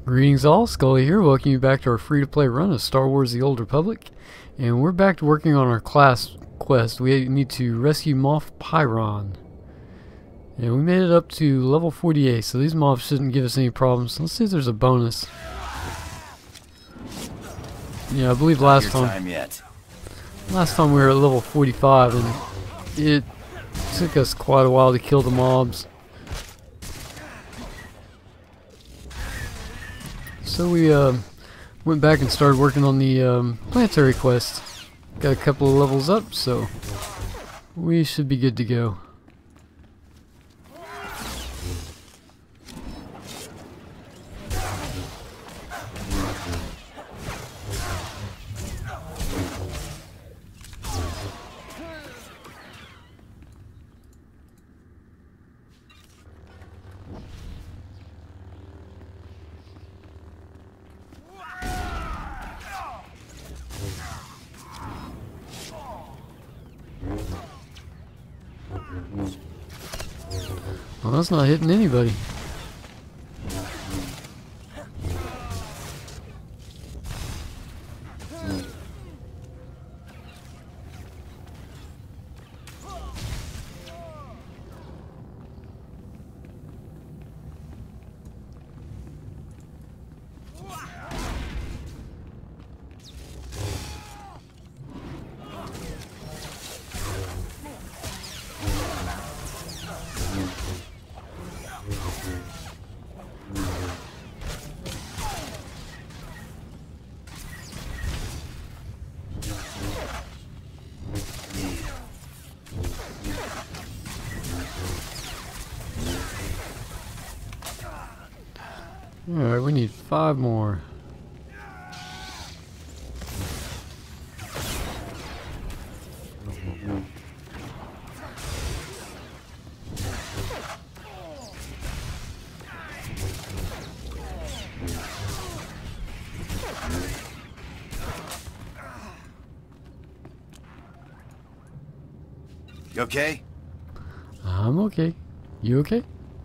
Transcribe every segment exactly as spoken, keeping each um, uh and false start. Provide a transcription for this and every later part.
Greetings all, Scully here, welcome you back to our free-to-play run of Star Wars The Old Republic. And we're back to working on our class quest. We need to rescue Moff Pyron. And we made it up to level forty-eight, so these mobs shouldn't give us any problems. Let's see if there's a bonus. Yeah, I believe last time, time yet. last time we were at level forty-five, and it took us quite a while to kill the mobs. So we uh, went back and started working on the um, Planetary quest. Got a couple of levels up, so we should be good to go. Well, that's not hitting anybody. Alright, we need five more. You okay? I'm okay. You okay?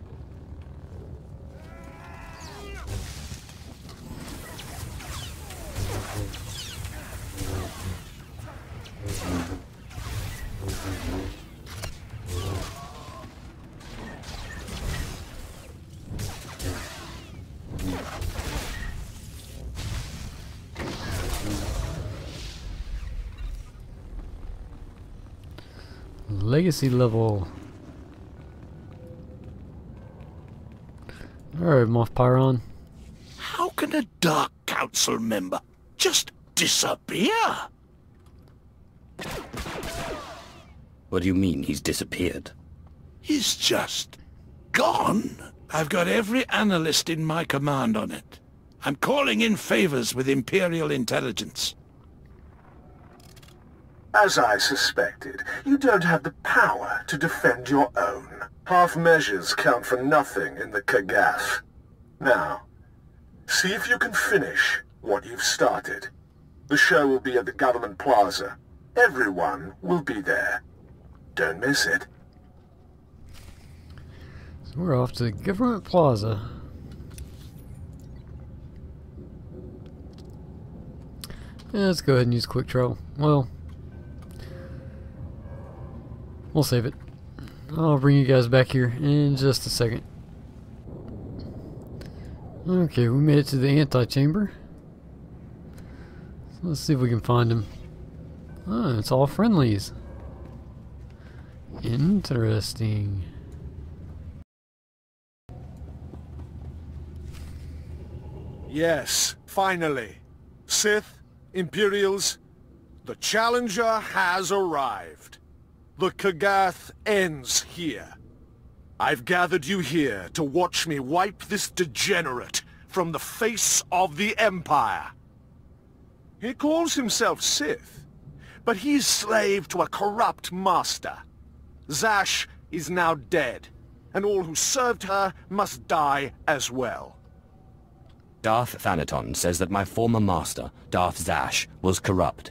Legacy level. Alright, Moff Pyron. How can a Dark Council member just disappear? What do you mean he's disappeared? He's just gone. I've got every analyst in my command on it. I'm calling in favors with Imperial intelligence. As I suspected, you don't have the power to defend your own. Half measures count for nothing in the Kagath. Now, see if you can finish what you've started. The show will be at the Government Plaza. Everyone will be there. Don't miss it. So we're off to Government Plaza. Yeah, let's go ahead and use quick travel. Well, we'll save it. I'll bring you guys back here in just a second. Okay, we made it to the anti-chamber. So let's see if we can find him. Oh, it's all friendlies. Interesting. Yes, finally. Sith, Imperials, the Challenger has arrived. The Kagath ends here. I've gathered you here to watch me wipe this degenerate from the face of the Empire. He calls himself Sith, but he's slave to a corrupt master. Zash is now dead, and all who served her must die as well. Darth Thanaton says that my former master, Darth Zash, was corrupt.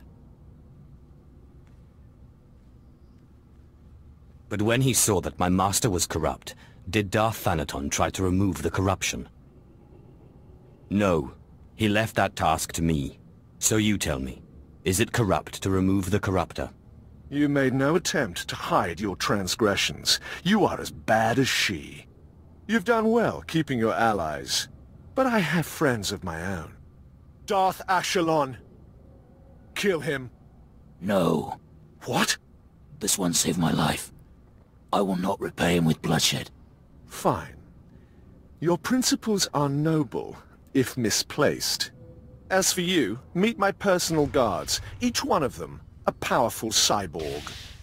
But when he saw that my master was corrupt, did Darth Thanaton try to remove the corruption? No. He left that task to me. So you tell me, is it corrupt to remove the corruptor? You made no attempt to hide your transgressions. You are as bad as she. You've done well keeping your allies, but I have friends of my own. Darth Ashalon. Kill him. No. What? This one saved my life. I will not repay him with bloodshed. Fine. Your principles are noble, if misplaced. As for you, meet my personal guards, each one of them a powerful cyborg.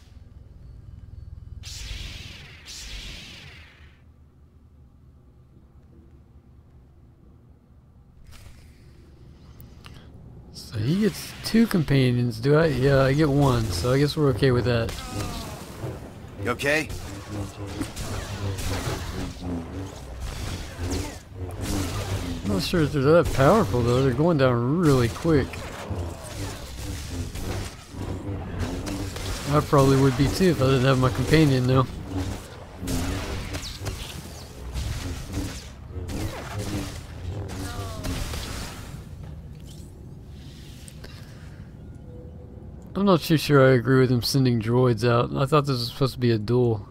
So he gets two companions, do I? Yeah, I get one, so I guess we're okay with that. You okay? I'm not sure if they're that powerful though, they're going down really quick. I probably would be too if I didn't have my companion though. I'm not too sure I agree with him sending droids out. I thought this was supposed to be a duel.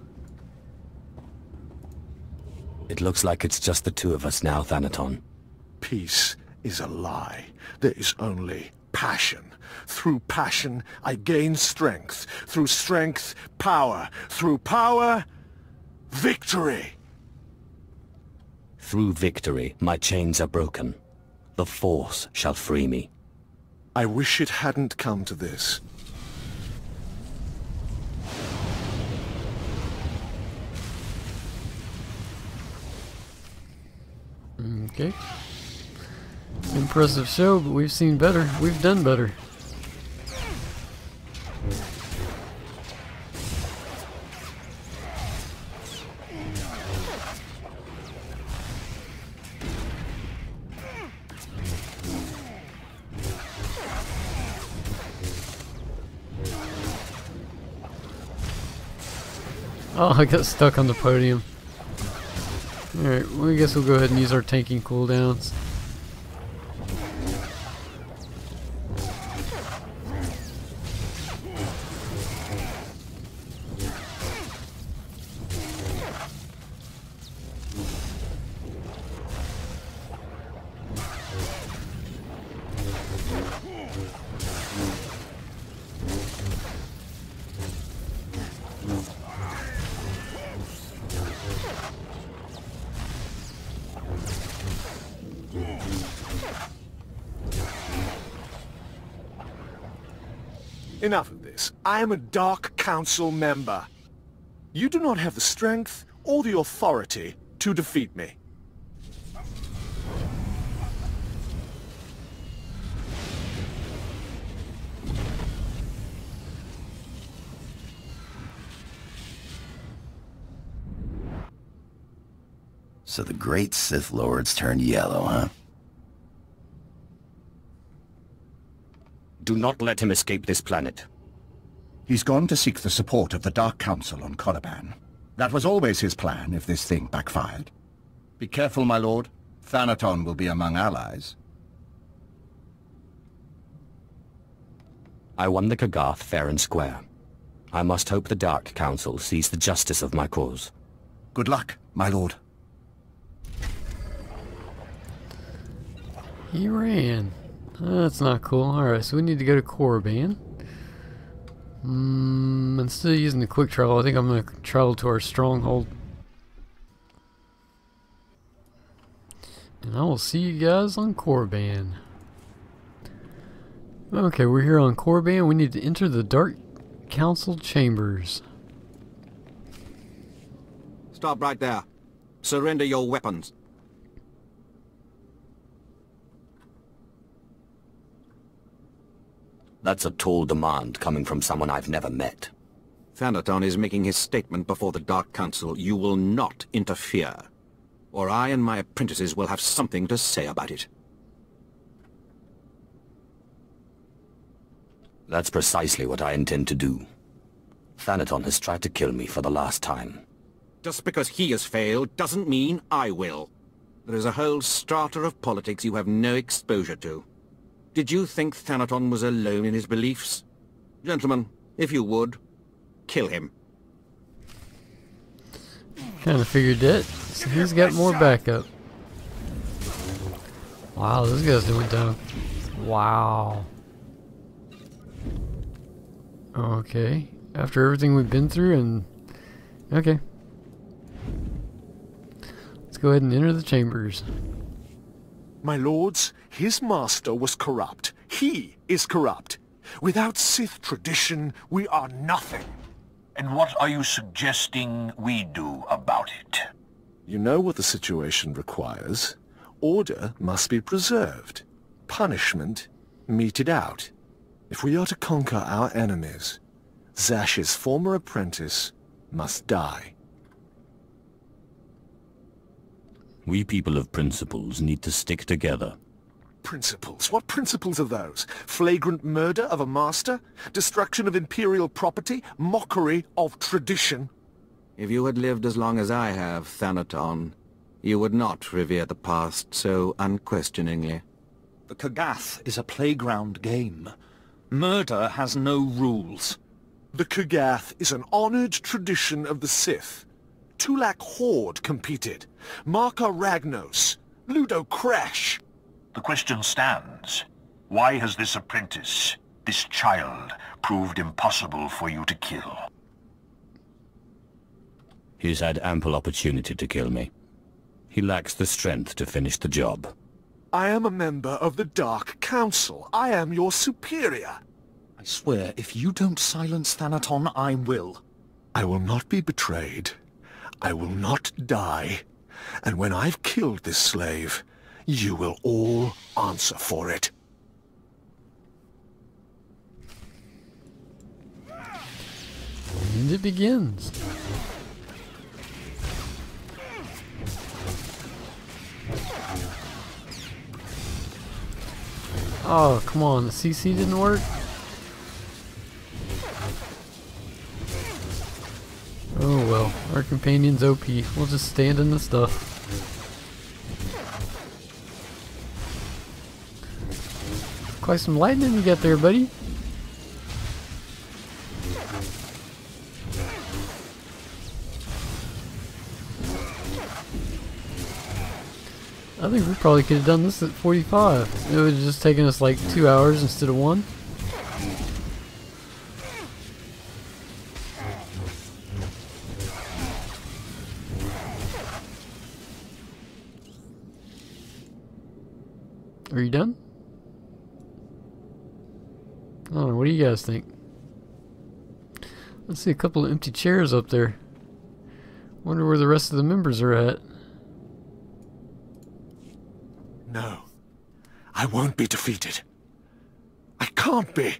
It looks like it's just the two of us now, Thanaton. Peace is a lie. There is only passion. Through passion, I gain strength. Through strength, power. Through power, victory. Through victory, my chains are broken. The Force shall free me. I wish it hadn't come to this. Okay. Impressive show, but we've seen better. We've done better. Oh, I got stuck on the podium. Alright, well, I guess we'll go ahead and use our tanking cooldowns. Enough of this. I am a Dark Council member. You do not have the strength or the authority to defeat me. So the great Sith Lords turned yellow, huh? Do not let him escape this planet. He's gone to seek the support of the Dark Council on Korriban. That was always his plan if this thing backfired. Be careful, my lord. Thanaton will be among allies. I won the Kagath fair and square. I must hope the Dark Council sees the justice of my cause. Good luck, my lord. He ran. That's not cool. Alright, so we need to go to Korriban. Mm, instead of using the quick travel, I think I'm going to travel to our stronghold. And I will see you guys on Korriban. Okay, we're here on Korriban. We need to enter the Dark Council chambers. Stop right there. Surrender your weapons. That's a tall demand coming from someone I've never met. Thanaton is making his statement before the Dark Council. You will not interfere, or I and my apprentices will have something to say about it. That's precisely what I intend to do. Thanaton has tried to kill me for the last time. Just because he has failed doesn't mean I will. There is a whole strata of politics you have no exposure to. Did you think Thanaton was alone in his beliefs? Gentlemen, if you would, kill him. Kinda figured that. So he's got more backup. Wow, this guy's doing down. Wow. Okay. After everything we've been through and... Okay. Let's go ahead and enter the chambers. My lords, his master was corrupt. He is corrupt. Without Sith tradition, we are nothing. And what are you suggesting we do about it? You know what the situation requires. Order must be preserved. Punishment meted out. If we are to conquer our enemies, Zash's former apprentice must die. We people of principles need to stick together. Principles? What principles are those? Flagrant murder of a master? Destruction of imperial property? Mockery of tradition? If you had lived as long as I have, Thanaton, you would not revere the past so unquestioningly. The Kagath is a playground game. Murder has no rules. The Kagath is an honored tradition of the Sith. Tulak Horde competed. Marka Ragnos. Ludo Crash. The question stands. Why has this apprentice, this child, proved impossible for you to kill? He's had ample opportunity to kill me. He lacks the strength to finish the job. I am a member of the Dark Council. I am your superior. I swear, if you don't silence Thanaton, I will. I will not be betrayed. I will not die. And when I've killed this slave, you will all answer for it. And it begins. Oh, come on, the C C didn't work? Oh well, our companion's O P. We'll just stand in the stuff. Quite some lightning you got there, buddy. I think we probably could have done this at forty-five. It would have just taken us like two hours instead of one. Are you done? I don't know, what do you guys think? Let's see a couple of empty chairs up there. Wonder where the rest of the members are at. No, I won't be defeated. I can't be.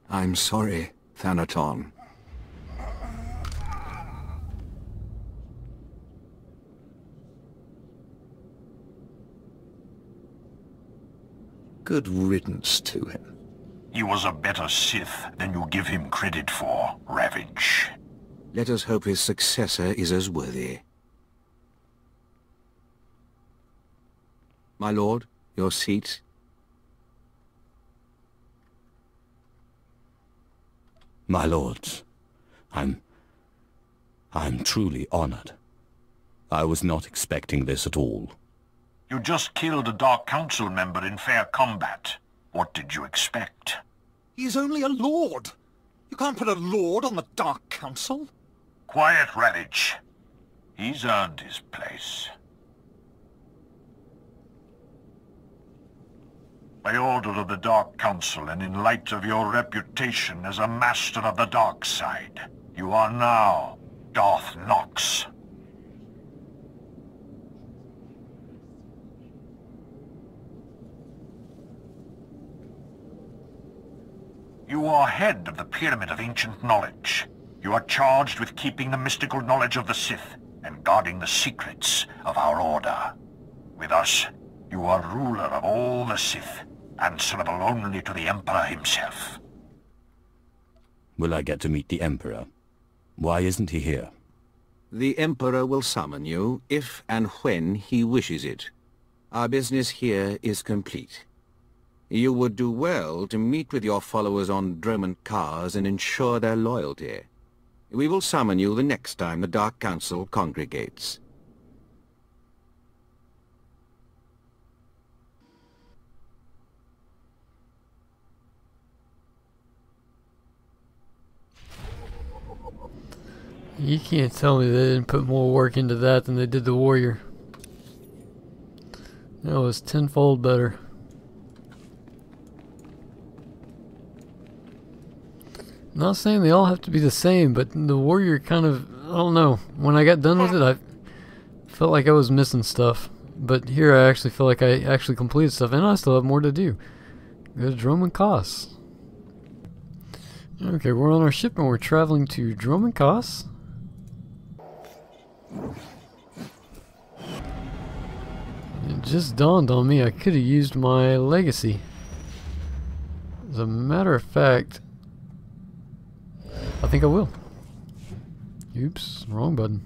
I'm sorry, Thanaton. Good riddance to him. He was a better Sith than you give him credit for, Ravage. Let us hope his successor is as worthy. My lord, your seat. My lords, I'm... I'm truly honored. I was not expecting this at all. You just killed a Dark Council member in fair combat. What did you expect? He's only a lord. You can't put a lord on the Dark Council. Quiet, Ravage. He's earned his place. By order of the Dark Council and in light of your reputation as a master of the dark side, you are now Darth Nox. You are head of the Pyramid of Ancient Knowledge. You are charged with keeping the mystical knowledge of the Sith and guarding the secrets of our order. With us, you are ruler of all the Sith, answerable only to the Emperor himself. Will I get to meet the Emperor? Why isn't he here? The Emperor will summon you, if and when he wishes it. Our business here is complete. You would do well to meet with your followers on Dromund Kars and ensure their loyalty. We will summon you the next time the Dark Council congregates. You can't tell me they didn't put more work into that than they did the warrior. That was tenfold better. Not saying they all have to be the same, but the warrior kind of, I don't know. When I got done with it, I felt like I was missing stuff. But here I actually feel like I actually completed stuff, and I still have more to do. Go to Dromund Kars. Okay, we're on our ship and we're traveling to Dromund Kars. It just dawned on me I could have used my legacy. As a matter of fact, I think I will. Oops, wrong button.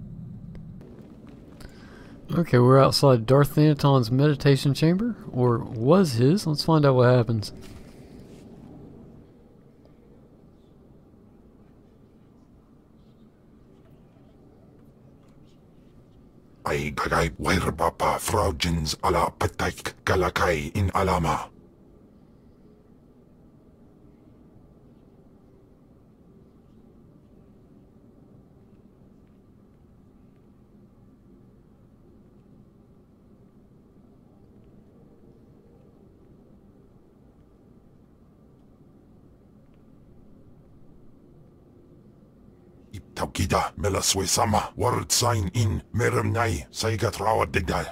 Okay, we're outside Darth Thanaton's meditation chamber, or was his. Let's find out what happens. Ay kagay wairbapa fraujins ala pataik galakay in alama. Taukida melaswe sama word sign in meremnai saigat rawa digdal.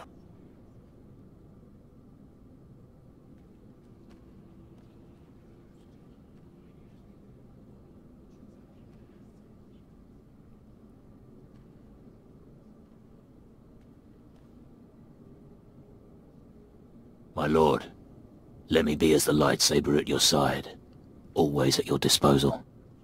My lord, let me be as the lightsaber at your side, always at your disposal.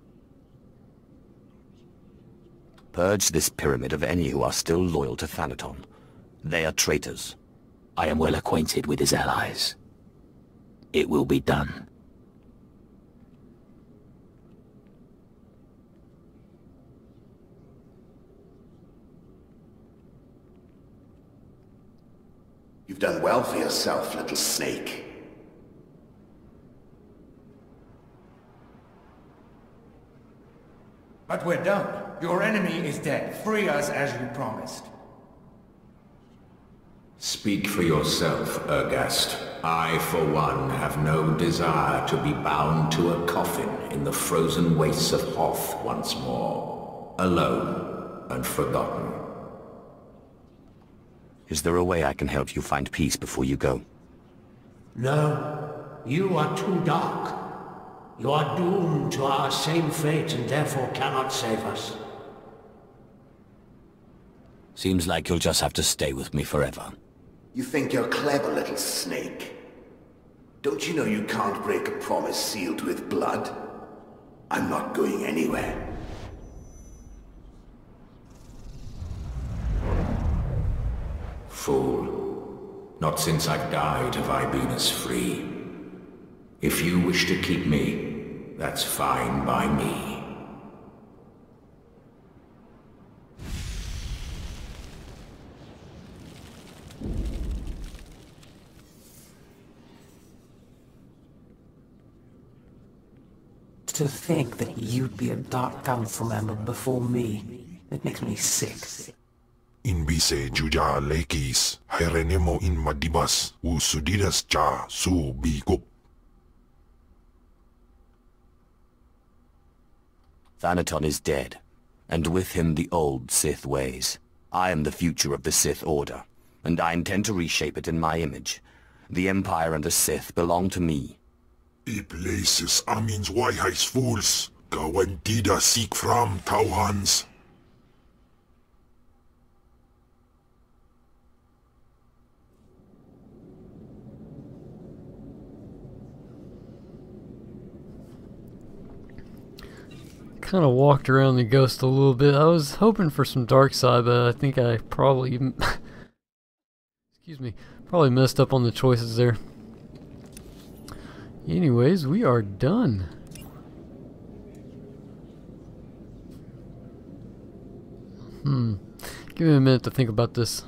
Purge this pyramid of any who are still loyal to Thanaton. They are traitors. I am well acquainted with his allies. It will be done. You've done well for yourself, little snake. But we're done. Your enemy is dead. Free us as you promised. Speak for yourself, Ergast. I, for one, have no desire to be bound to a coffin in the frozen wastes of Hoth once more. Alone and forgotten. Is there a way I can help you find peace before you go? No. You are too dark. You are doomed to our same fate and therefore cannot save us. Seems like you'll just have to stay with me forever. You think you're clever, little snake? Don't you know you can't break a promise sealed with blood? I'm not going anywhere. Fool. Not since I've died have I been as free. If you wish to keep me, that's fine by me. To think that you'd be a Dark Council member before me, it makes me sick. Inbise juja lekis, herenemo in madibas, u sudidas cha su bigup. Thanaton is dead, and with him the old Sith ways. I am the future of the Sith Order, and I intend to reshape it in my image. The Empire and the Sith belong to me. I places amins wajhais fools, gawantida seek from tauhans. Kind of walked around the ghost a little bit. I was hoping for some dark side, but I think I probably excuse me, probably messed up on the choices there. Anyways, we are done. Hmm. Give me a minute to think about this.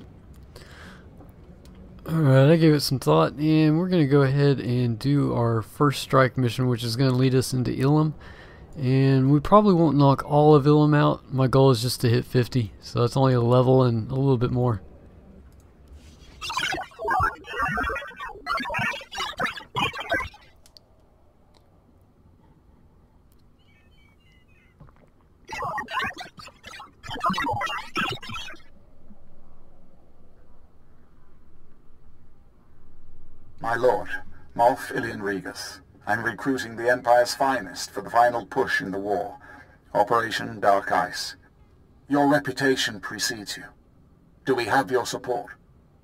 Alright, I gave it some thought, and we're going to go ahead and do our first strike mission, which is going to lead us into Illum. And we probably won't knock all of Illum out. My goal is just to hit fifty, so that's only a level and a little bit more. My lord, Moff Ilian Regus. I'm recruiting the Empire's finest for the final push in the war. Operation Dark Ice. Your reputation precedes you. Do we have your support?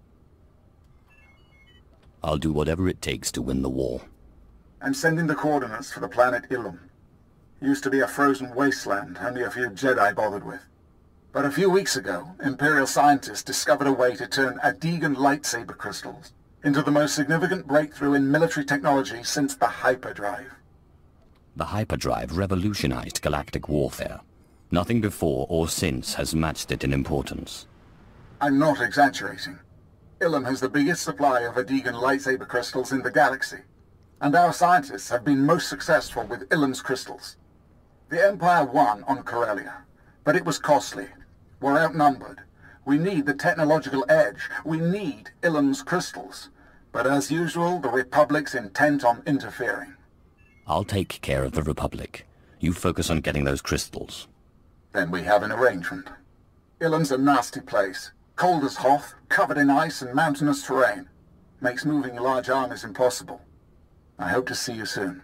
I'll do whatever it takes to win the war. I'm sending the coordinates for the planet Illum. Used to be a frozen wasteland only a few Jedi bothered with. But a few weeks ago, Imperial scientists discovered a way to turn Adegan lightsaber crystals into the most significant breakthrough in military technology since the hyperdrive. The hyperdrive revolutionized galactic warfare. Nothing before or since has matched it in importance. I'm not exaggerating. Illum has the biggest supply of Adegan lightsaber crystals in the galaxy, and our scientists have been most successful with Illum's crystals. The Empire won on Corellia, but it was costly. We're outnumbered. We need the technological edge. We need Illum's crystals. But as usual, the Republic's intent on interfering. I'll take care of the Republic. You focus on getting those crystals. Then we have an arrangement. Illum's a nasty place. Cold as Hoth, covered in ice and mountainous terrain. Makes moving large armies impossible. I hope to see you soon.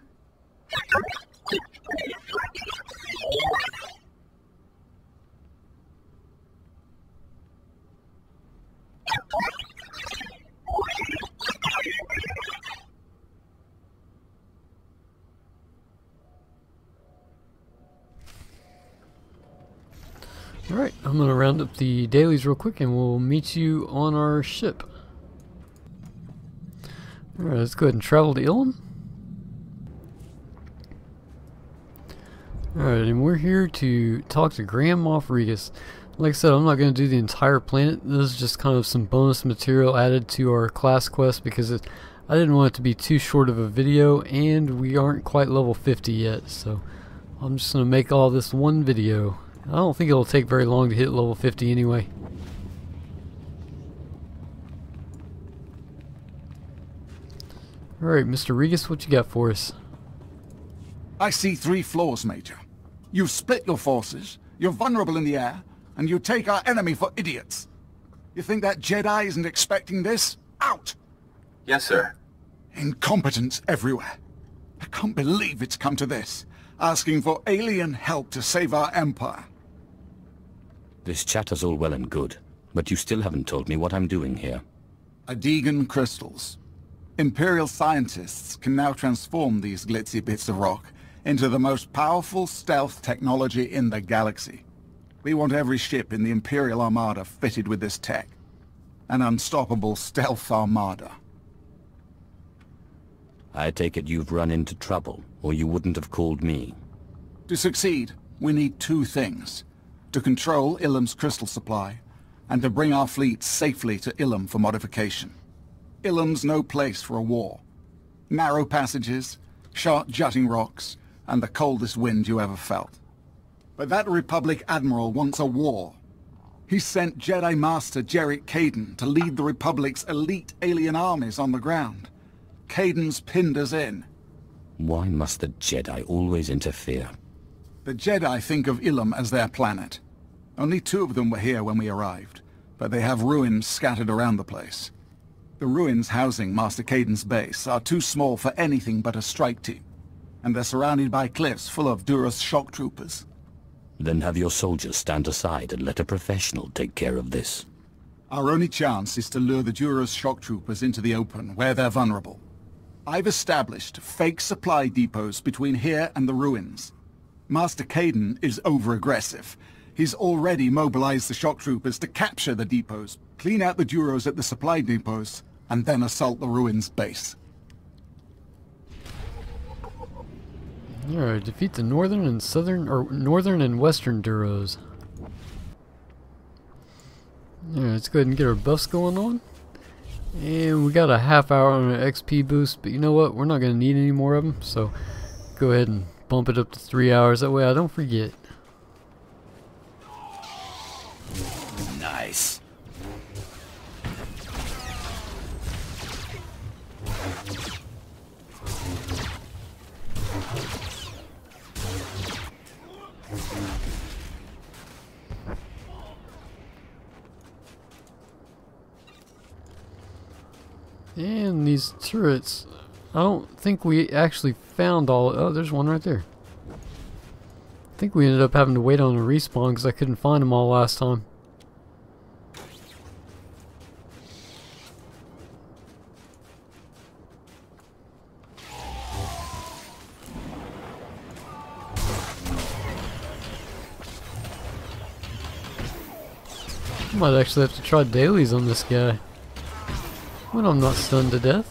Alright, I'm going to round up the dailies real quick and we'll meet you on our ship. Alright, let's go ahead and travel to Illum. Alright, and we're here to talk to Grand Moff Regus. Like I said, I'm not going to do the entire planet. This is just kind of some bonus material added to our class quest because it, I didn't want it to be too short of a video, and we aren't quite level fifty yet, so I'm just going to make all this one video. I don't think it'll take very long to hit level fifty anyway. Alright, Mister Regus, what you got for us? I see three flaws, Major. You've split your forces, you're vulnerable in the air, and you take our enemy for idiots. You think that Jedi isn't expecting this? Out! Yes, sir. Incompetence everywhere. I can't believe it's come to this. Asking for alien help to save our empire. This chatter's all well and good, but you still haven't told me what I'm doing here. Adegan crystals. Imperial scientists can now transform these glitzy bits of rock into the most powerful stealth technology in the galaxy. We want every ship in the Imperial Armada fitted with this tech. An unstoppable stealth armada. I take it you've run into trouble, or you wouldn't have called me. To succeed, we need two things. To control Illum's crystal supply, and to bring our fleet safely to Illum for modification. Illum's no place for a war. Narrow passages, sharp jutting rocks, and the coldest wind you ever felt. But that Republic Admiral wants a war. He sent Jedi Master Jarek Kaidan to lead the Republic's elite alien armies on the ground. Kaidan's pinned us in. Why must the Jedi always interfere? The Jedi think of Illum as their planet. Only two of them were here when we arrived, but they have ruins scattered around the place. The ruins housing Master Kaidan's base are too small for anything but a strike team, and they're surrounded by cliffs full of Duras shock troopers. Then have your soldiers stand aside and let a professional take care of this. Our only chance is to lure the Duras shock troopers into the open, where they're vulnerable. I've established fake supply depots between here and the ruins. Master Kaidan is over-aggressive. He's already mobilized the shock troopers to capture the depots, clean out the Duros at the supply depots, and then assault the ruins base. Alright, defeat the northern and southern, or northern and western Duros. Alright, let's go ahead and get our buffs going on. And we got a half hour on an X P boost, but you know what? We're not going to need any more of them, so go ahead and bump it up to three hours. That way I don't forget. Nice. And these turrets, I don't think we actually found all. Oh, there's one right there. I think we ended up having to wait on a respawn because I couldn't find them all last time. I might actually have to try dailies on this guy when I'm not stunned to death.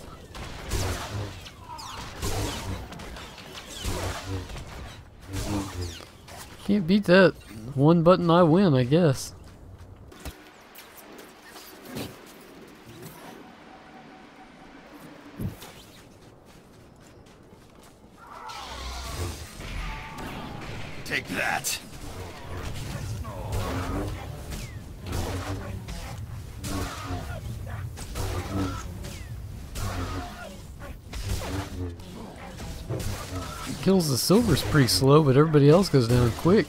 Can't beat that. One button I win, I guess. Take that. Kills the silver's pretty slow, but everybody else goes down quick.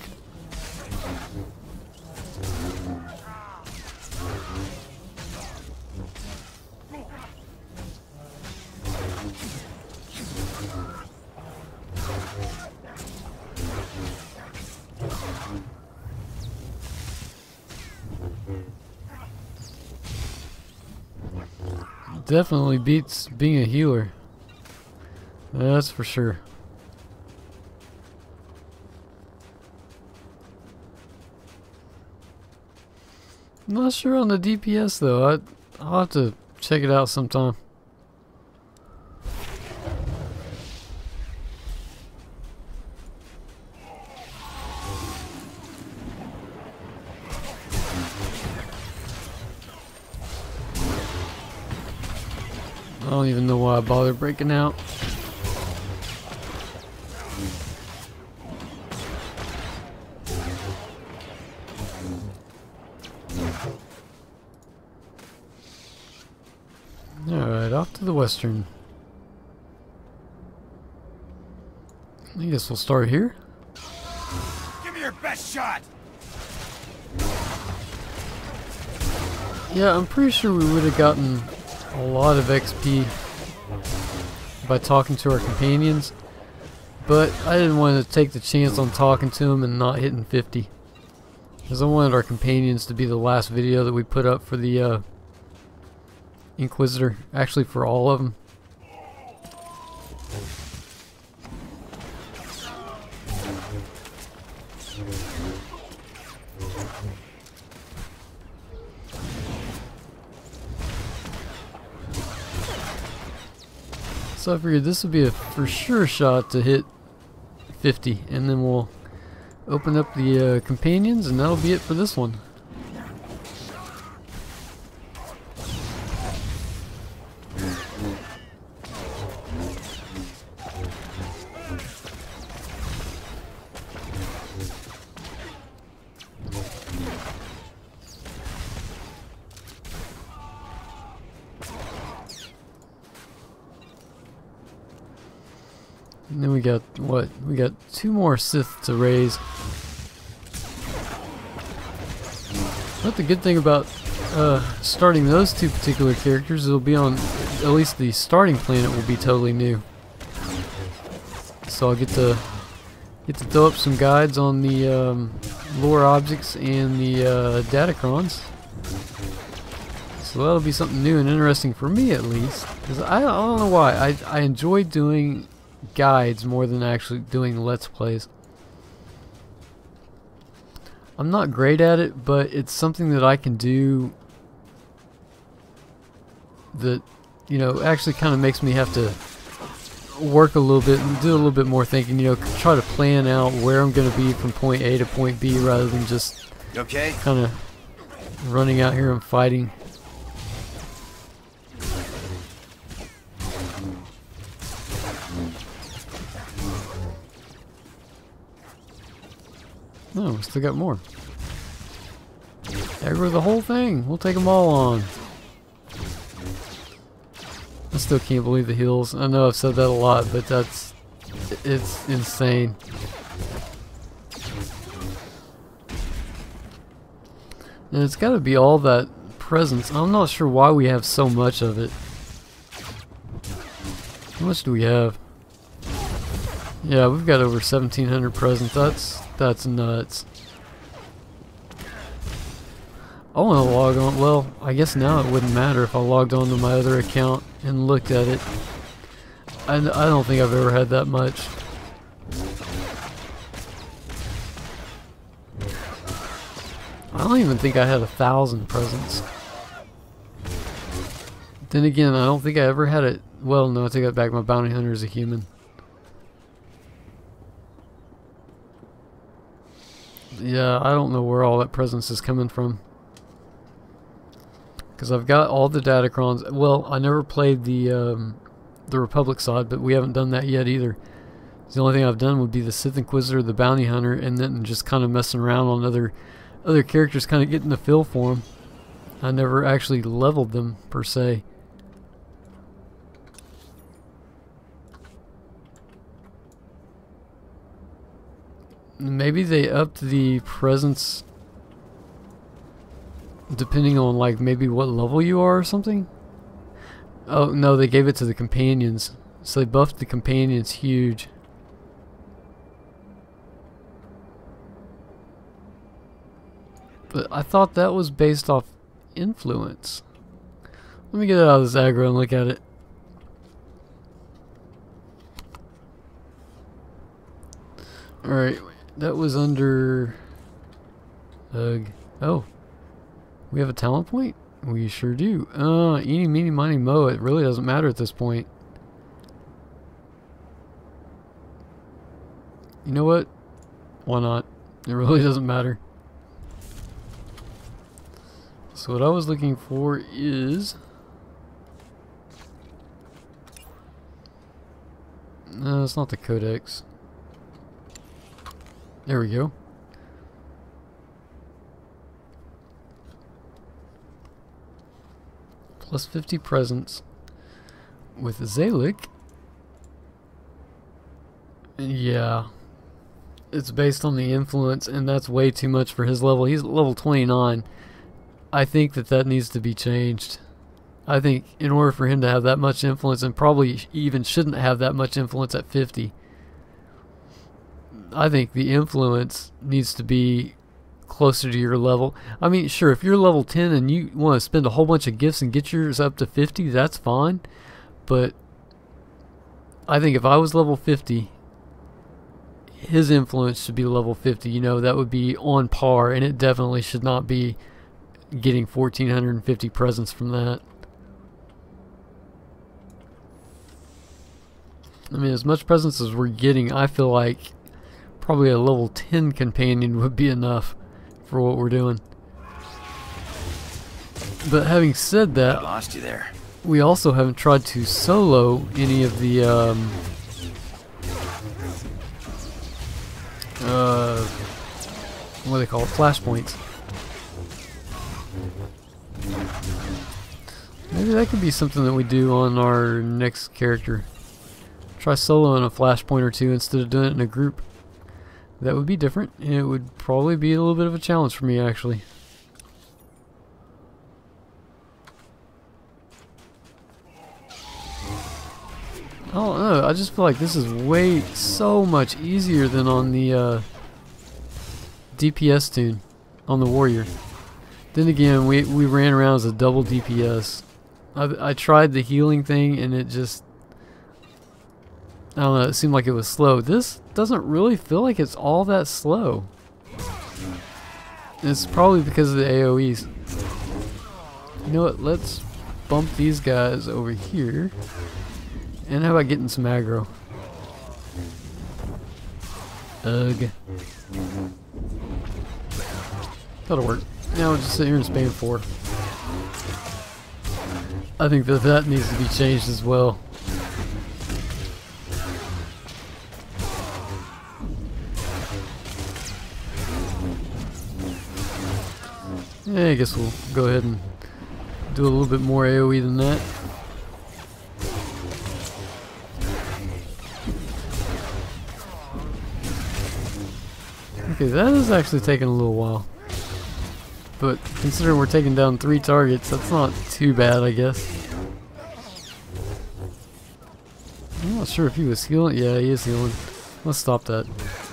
Definitely beats being a healer. That's for sure. I'm not sure on the D P S though. I, I'll have to check it out sometime. I don't even know why I bothered breaking out. Alright, off to the western. I guess we'll start here. Give me your best shot! Yeah, I'm pretty sure we would have gotten a lot of X P by talking to our companions, but I didn't want to take the chance on talking to him and not hitting fifty. Because I wanted our companions to be the last video that we put up for the uh, Inquisitor. Actually, for all of them. So I figured this would be a for sure shot to hit fifty, and then we'll open up the uh, companions, and that'll be it for this one. And then we got, what, we got two more Sith to raise. But the good thing about uh, starting those two particular characters, it'll be on, at least the starting planet will be totally new. So I'll get to, get to throw up some guides on the um, lore objects and the uh, datacrons. So that'll be something new and interesting for me at least. Because I, I don't know why, I, I enjoy doing guides more than actually doing let's plays. I'm not great at it, but it's something that I can do that, you know, actually kind of makes me have to work a little bit and do a little bit more thinking, you know, try to plan out where I'm going to be from point A to point B rather than just okay, kind of running out here and fighting. No, we still got more. Aggro the whole thing. We'll take them all on. I still can't believe the heals. I know I've said that a lot, but that's... it's insane. And it's gotta be all that presence. I'm not sure why we have so much of it. How much do we have? Yeah, we've got over seventeen hundred presents. That's... That's nuts. I want to log on. Well, I guess now it wouldn't matter if I logged on to my other account and looked at it. I, I don't think I've ever had that much. I don't even think I had a thousand presents. Then again, I don't think I ever had it. Well, no, I take that back. My bounty hunter is a human. Yeah, I don't know where all that presence is coming from. Because I've got all the datacrons. Well, I never played the um, the Republic side, but we haven't done that yet either. The only thing I've done would be the Sith Inquisitor, the Bounty Hunter, and then just kind of messing around on other other characters, kind of getting the feel for them. I never actually leveled them, per se. Maybe they upped the presence depending on, like, maybe what level you are or something? Oh, no, they gave it to the companions. So they buffed the companions huge. But I thought that was based off influence. Let me get out of this aggro and look at it. Alright, that was under... Ugh. Oh. We have a talent point? We sure do. Uh, eeny, meeny, miny, mo. It really doesn't matter at this point. You know what? Why not? It really doesn't matter. So what I was looking for is... No, it's not the codex. There we go. Plus fifty presents with Zalik. Yeah. It's based on the influence, and that's way too much for his level. He's level twenty-nine. I think that that needs to be changed. I think in order for him to have that much influence, and probably even shouldn't have that much influence at fifty. I think the influence needs to be closer to your level. I mean, sure, if you're level ten and you want to spend a whole bunch of gifts and get yours up to fifty, that's fine. But I think if I was level fifty, his influence should be level fifty. You know, that would be on par, and it definitely should not be getting fourteen fifty presents from that. I mean, as much presents as we're getting, I feel like probably a level ten companion would be enough for what we're doing. But having said that, I lost you there. We also haven't tried to solo any of the um, uh, what do they call it? Flashpoints. Maybe that could be something that we do on our next character. Try soloing a flashpoint or two instead of doing it in a group. That would be different, and it would probably be a little bit of a challenge for me, actually. I don't know, I just feel like this is way so much easier than on the uh, D P S tune, on the warrior. Then again, we, we ran around as a double D P S. I, I tried the healing thing and it just, I don't know, it seemed like it was slow. This doesn't really feel like it's all that slow. It's probably because of the A O Es. You know what, let's bump these guys over here. And how about getting some aggro? Ugh. That'll work. Now we'll just sit here and spam four. I think that that needs to be changed as well. Yeah, I guess we'll go ahead and do a little bit more A O E than that. Okay, that is actually taking a little while. But considering we're taking down three targets, that's not too bad, I guess. I'm not sure if he was healing. Yeah, he is healing. Let's stop that.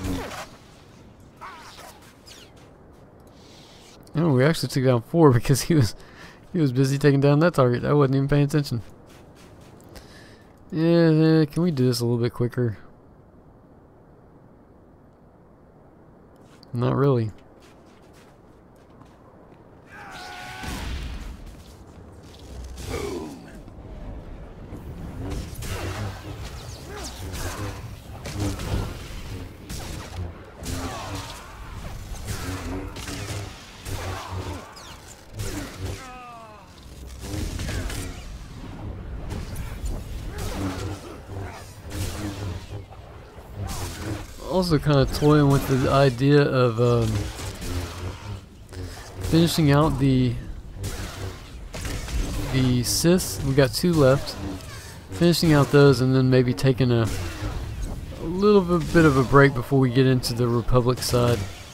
Oh, we actually took down four because he was he was busy taking down that target. I wasn't even paying attention. Yeah, can we do this a little bit quicker? Not really. Also kind of toying with the idea of um, finishing out the the Sith. We got two left. Finishing out those and then maybe taking a, a little bit, bit of a break before we get into the Republic side.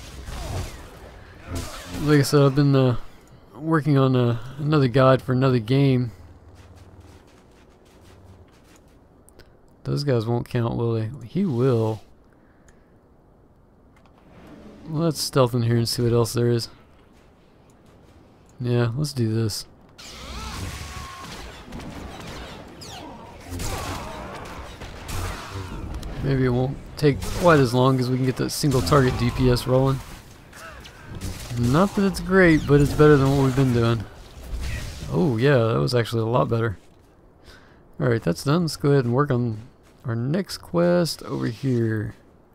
Like I said, I've been uh, working on uh, another guide for another game. Those guys won't count, will they? He will. Let's stealth in here and see what else there is. Yeah, let's do this. Maybe it won't take quite as long as we can get that single target D P S rolling. Not that it's great, but it's better than what we've been doing. Oh yeah, that was actually a lot better. Alright, that's done. Let's go ahead and work on our next quest over here.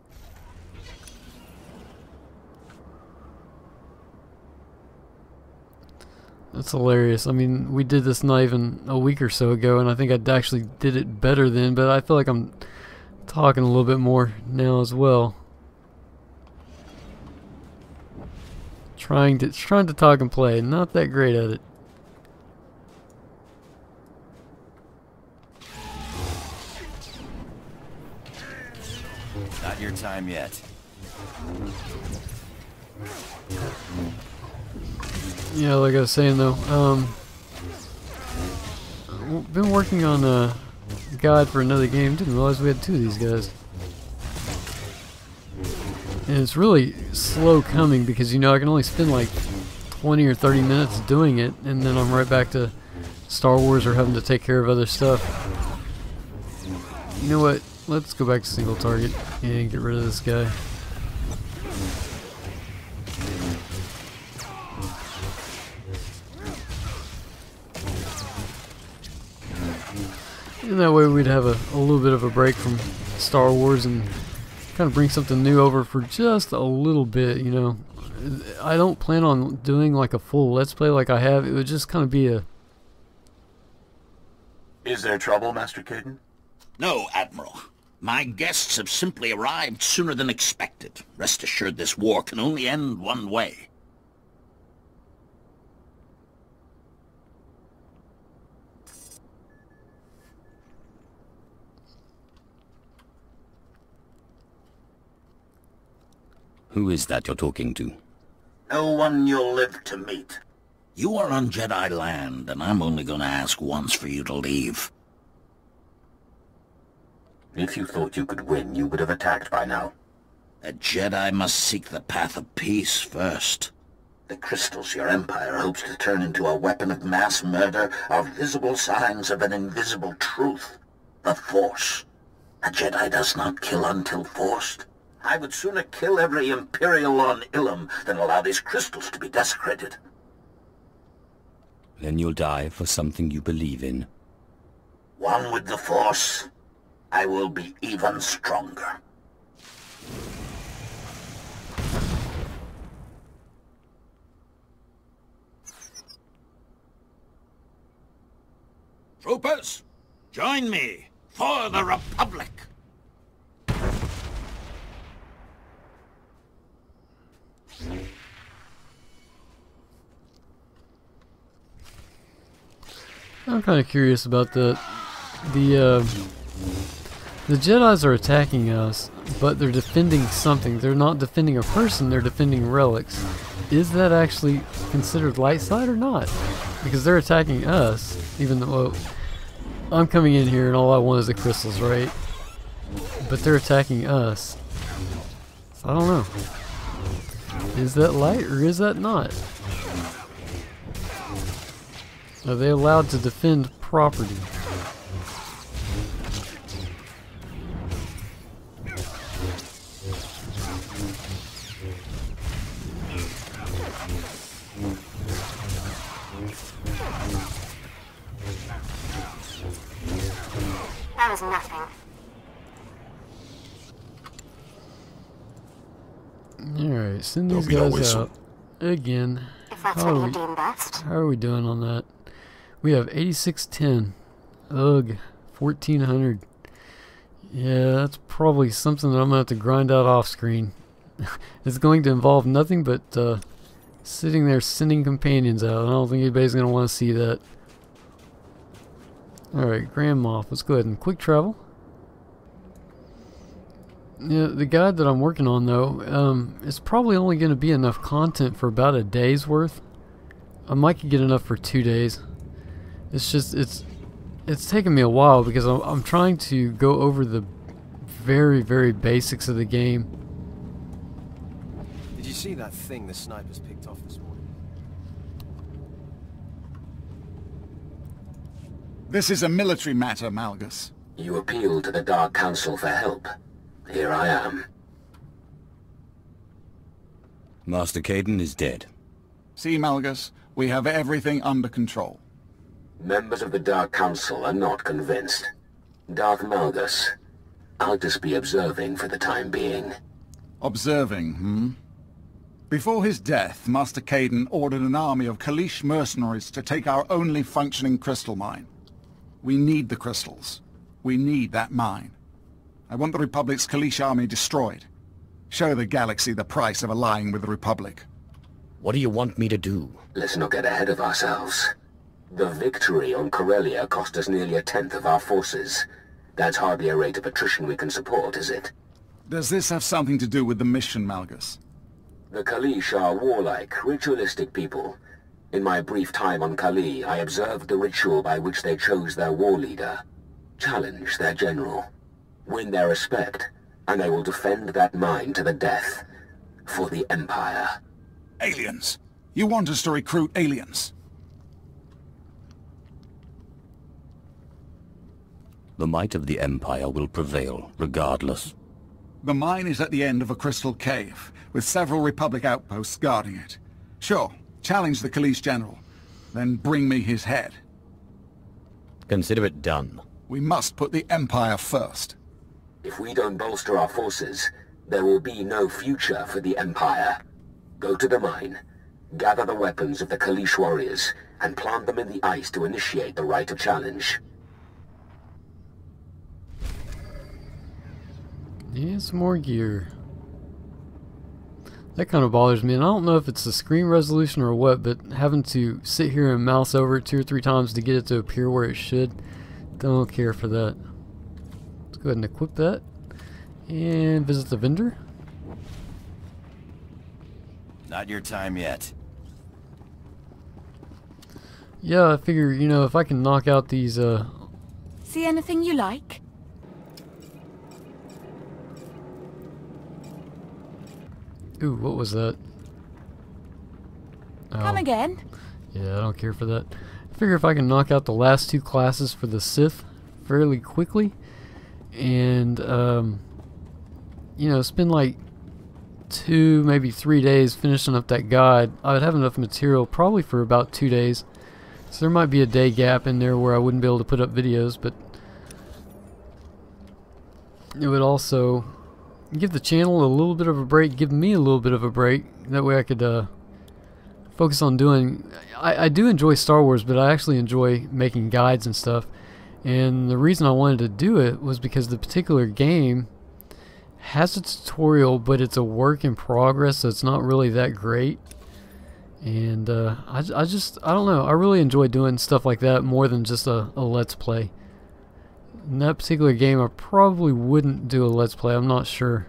That's hilarious. I mean, we did this not even a week or so ago, and I think I actually did it better then, but I feel like I'm talking a little bit more now as well. Trying to trying to talk and play, not that great at it. Not your time yet. Yeah, like I was saying though, um, I've been working on a guide for another game. Didn't realize we had two of these guys. And it's really slow coming because, you know, I can only spend like twenty or thirty minutes doing it, and then I'm right back to Star Wars or having to take care of other stuff. You know what? Let's go back to single target and get rid of this guy. And that way we'd have a, a little bit of a break from Star Wars and kind of bring something new over for just a little bit, you know. I don't plan on doing like a full Let's Play like I have. It would just kind of be a... Is there trouble, Master Caden? No, Admiral. My guests have simply arrived sooner than expected. Rest assured this war can only end one way. Who is that you're talking to? No one you'll live to meet. You are on Jedi land, and I'm only going to ask once for you to leave. If you thought you could win, you would have attacked by now. A Jedi must seek the path of peace first. The crystals your Empire hopes to turn into a weapon of mass murder are visible signs of an invisible truth. The Force. A Jedi does not kill until forced. I would sooner kill every Imperial on Illum than allow these crystals to be desecrated. Then you'll die for something you believe in. One with the Force, I will be even stronger. Troopers, join me for the Republic! I'm kind of curious about the the uh, the Jedis are attacking us, but they're defending something. They're not defending a person. They're defending relics. Is that actually considered light side or not? Because they're attacking us, even though well, I'm coming in here and all I want is the crystals, right? But they're attacking us. So I don't know. Is that light or is that not? Are they allowed to defend property? That was nothing. Alright, send these guys out again. If that's How what are you we- deem best. How are we doing on that? We have eighty-six ten. Ugh, fourteen hundred. Yeah, that's probably something that I'm going to have to grind out off screen. It's going to involve nothing but uh, sitting there sending companions out. I don't think anybody's going to want to see that. Alright, Grand Moff, let's go ahead and quick travel. Yeah, the guide that I'm working on though, um, it's probably only going to be enough content for about a day's worth. I might could get enough for two days. It's just, it's it's taken me a while because I'm, I'm trying to go over the very, very basics of the game. Did you see that thing the snipers picked off this morning? This is a military matter, Malgus. You appealed to the Dark Council for help. Here I am. Master Caden is dead. See, Malgus, we have everything under control. Members of the Dark Council are not convinced. Darth Malgus, I'll just be observing for the time being. Observing, hmm? Before his death, Master Caden ordered an army of Kalish mercenaries to take our only functioning crystal mine. We need the crystals. We need that mine. I want the Republic's Kalish army destroyed. Show the galaxy the price of allying with the Republic. What do you want me to do? Let's not get ahead of ourselves. The victory on Corellia cost us nearly a tenth of our forces. That's hardly a rate of attrition we can support, is it? Does this have something to do with the mission, Malgus? The Kalish are warlike, ritualistic people. In my brief time on Kali, I observed the ritual by which they chose their war leader. Challenge their general. Win their respect, and they will defend that mine to the death. for the Empire. Aliens. You want us to recruit aliens? The might of the Empire will prevail, regardless. The mine is at the end of a crystal cave, with several Republic outposts guarding it. Sure, challenge the Khalees General, then bring me his head. Consider it done. We must put the Empire first. If we don't bolster our forces, there will be no future for the Empire. Go to the mine, gather the weapons of the Khalees warriors, and plant them in the ice to initiate the rite of challenge. Yeah, some more gear. That kind of bothers me, and I don't know if it's the screen resolution or what, but having to sit here and mouse over it two or three times to get it to appear where it should, don't care for that. Let's go ahead and equip that and visit the vendor. Not your time yet. Yeah, I figure, you know, if I can knock out these uh See anything you like? Ooh, what was that? Come Oh. again? Yeah, I don't care for that. I figure if I can knock out the last two classes for the Sith fairly quickly, and um, you know, spend like two, maybe three days finishing up that guide, I would have enough material probably for about two days. So there might be a day gap in there where I wouldn't be able to put up videos, but it would also give the channel a little bit of a break, give me a little bit of a break. That way I could uh, focus on doing... I, I do enjoy Star Wars, but I actually enjoy making guides and stuff. And the reason I wanted to do it was because the particular game has a tutorial, but it's a work in progress, so it's not really that great. And uh, I, I just, I don't know, I really enjoy doing stuff like that more than just a, a Let's Play. In that particular game, I probably wouldn't do a Let's Play, I'm not sure.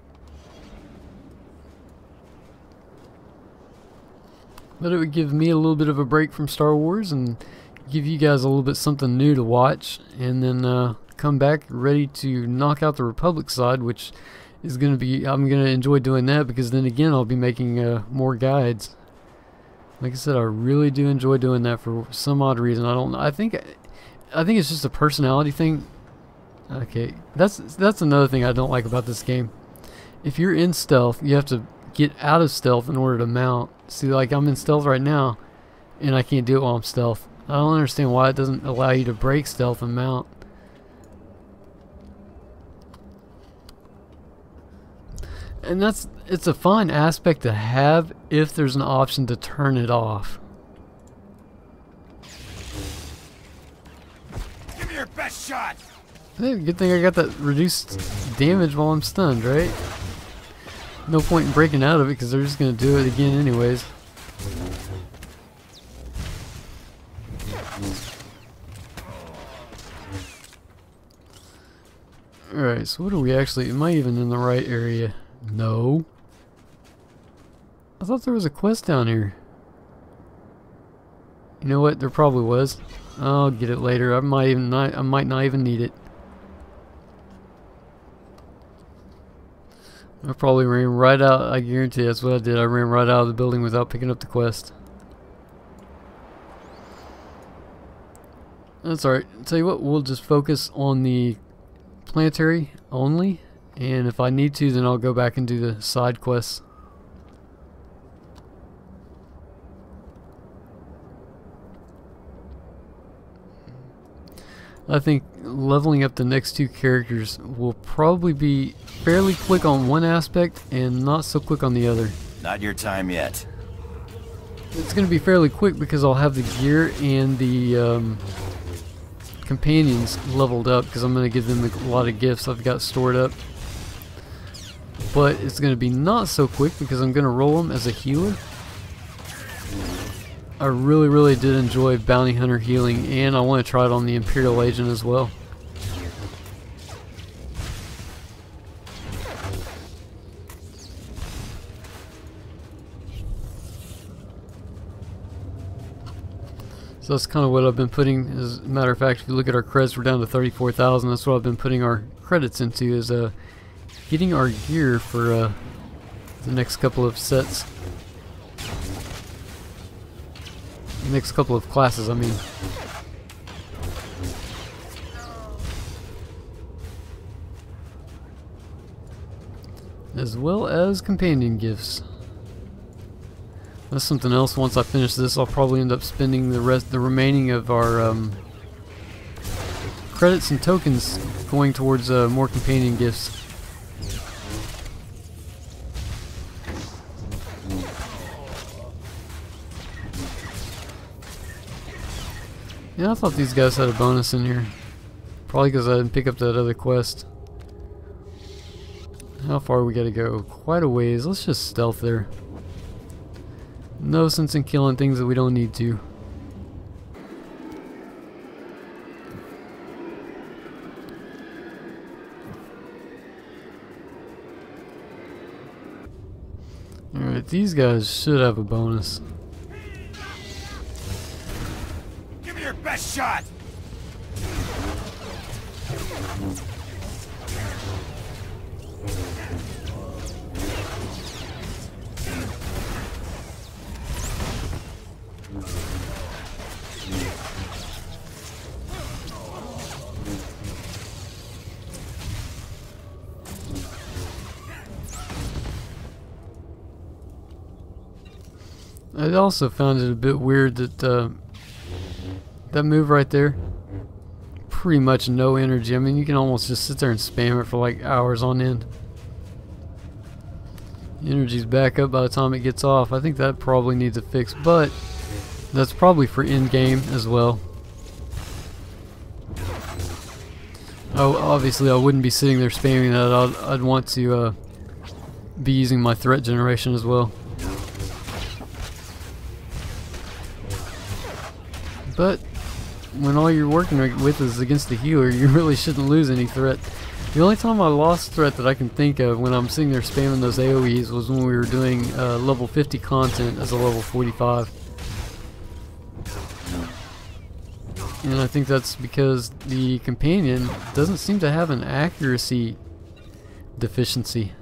But it would give me a little bit of a break from Star Wars and give you guys a little bit something new to watch, and then uh, come back ready to knock out the Republic side, which is going to be, I'm going to enjoy doing that because then again I'll be making uh, more guides. Like I said, I really do enjoy doing that for some odd reason. I don't know. I think I think it's just a personality thing. Okay, that's that's another thing I don't like about this game. If you're in stealth, you have to get out of stealth in order to mount. See, like I'm in stealth right now, and I can't do it while I'm stealth. I don't understand why it doesn't allow you to break stealth and mount. And that's, it's a fun aspect to have if there's an option to turn it off. Give me your best shot. Hey, good thing I got that reduced damage while I'm stunned, right? No point in breaking out of it because they're just going to do it again anyways. Alright, so what are we actually... Am I even in the right area? No. I thought there was a quest down here. You know what? There probably was. I'll get it later. I might even not, I might not even need it. I probably ran right out. I guarantee that's what I did. I ran right out of the building without picking up the quest. That's alright. Tell you what, we'll just focus on the Planetary only, and if I need to, then I'll go back and do the side quests. I think leveling up the next two characters will probably be fairly quick on one aspect and not so quick on the other. Not your time yet. It's going to be fairly quick because I'll have the gear and the um, companions leveled up because I'm going to give them a lot of gifts I've got stored up. But it's going to be not so quick because I'm going to roll them as a healer. I really, really did enjoy Bounty Hunter healing, and I want to try it on the Imperial Agent as well. So that's kind of what I've been putting. As a matter of fact, if you look at our credits, we're down to thirty-four thousand. That's what I've been putting our credits into, is uh, getting our gear for uh, the next couple of sets. The next couple of classes, I mean. As well as companion gifts. That's something else. Once I finish this, I'll probably end up spending the rest, the remaining of our um, credits and tokens going towards uh, more companion gifts. Yeah, I thought these guys had a bonus in here. Probably because I didn't pick up that other quest. How far we gotta go? Quite a ways. Let's just stealth there. No sense in killing things that we don't need to. Alright, these guys should have a bonus. Give me your best shot! I also found it a bit weird that uh, that move right there, pretty much no energy. I mean, you can almost just sit there and spam it for like hours on end. Energy's back up by the time it gets off. I think that probably needs a fix, but that's probably for in-game as well. Oh, obviously I wouldn't be sitting there spamming that. I'd, I'd want to uh, be using my threat generation as well. But when all you're working with is against the healer, you really shouldn't lose any threat. The only time I lost threat that I can think of when I'm sitting there spamming those AoEs was when we were doing uh, level fifty content as a level forty-five. And I think that's because the companion doesn't seem to have an accuracy deficiency.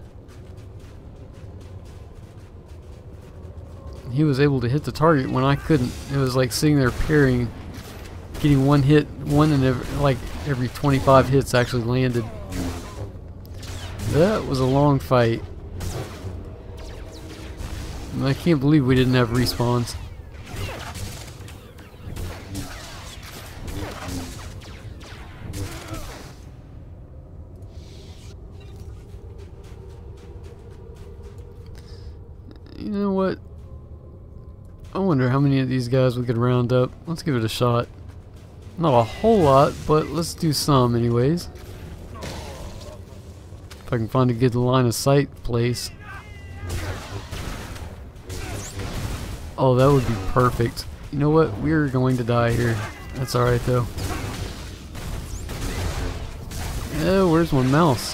He was able to hit the target when I couldn't. It was like sitting there parrying, getting one hit, one in every, like every twenty-five hits actually landed. That was a long fight. And I can't believe we didn't have respawns. You know what? I wonder how many of these guys we could round up. Let's give it a shot. Not a whole lot, but let's do some anyways. If I can find a good line of sight place. Oh, that would be perfect. You know what? We're going to die here. That's alright though. Oh, where's my mouse?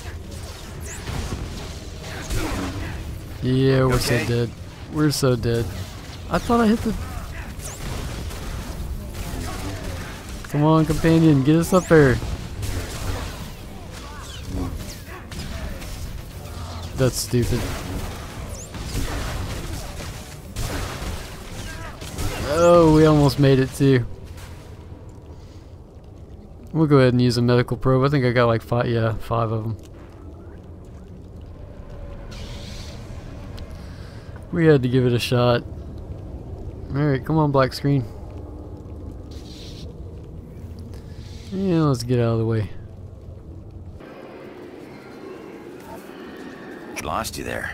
Yeah, we're okay. so dead. We're so dead. I thought I hit the... Come on, companion, get us up there. That's stupid. Oh, we almost made it too. We'll go ahead and use a medical probe. I think I got like five, yeah, five of them. We had to give it a shot. Alright, come on, black screen. Yeah, let's get out of the way. Lost you there.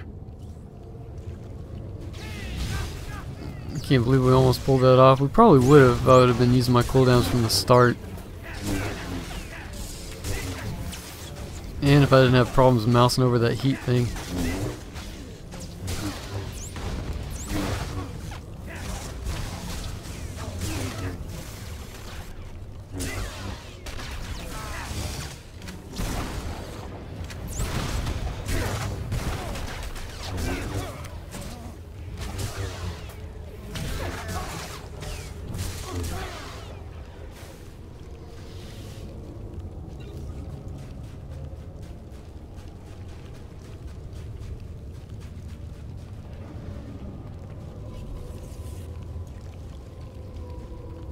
I can't believe we almost pulled that off. We probably would have if I would have been using my cooldowns from the start. And if I didn't have problems mousing over that heat thing.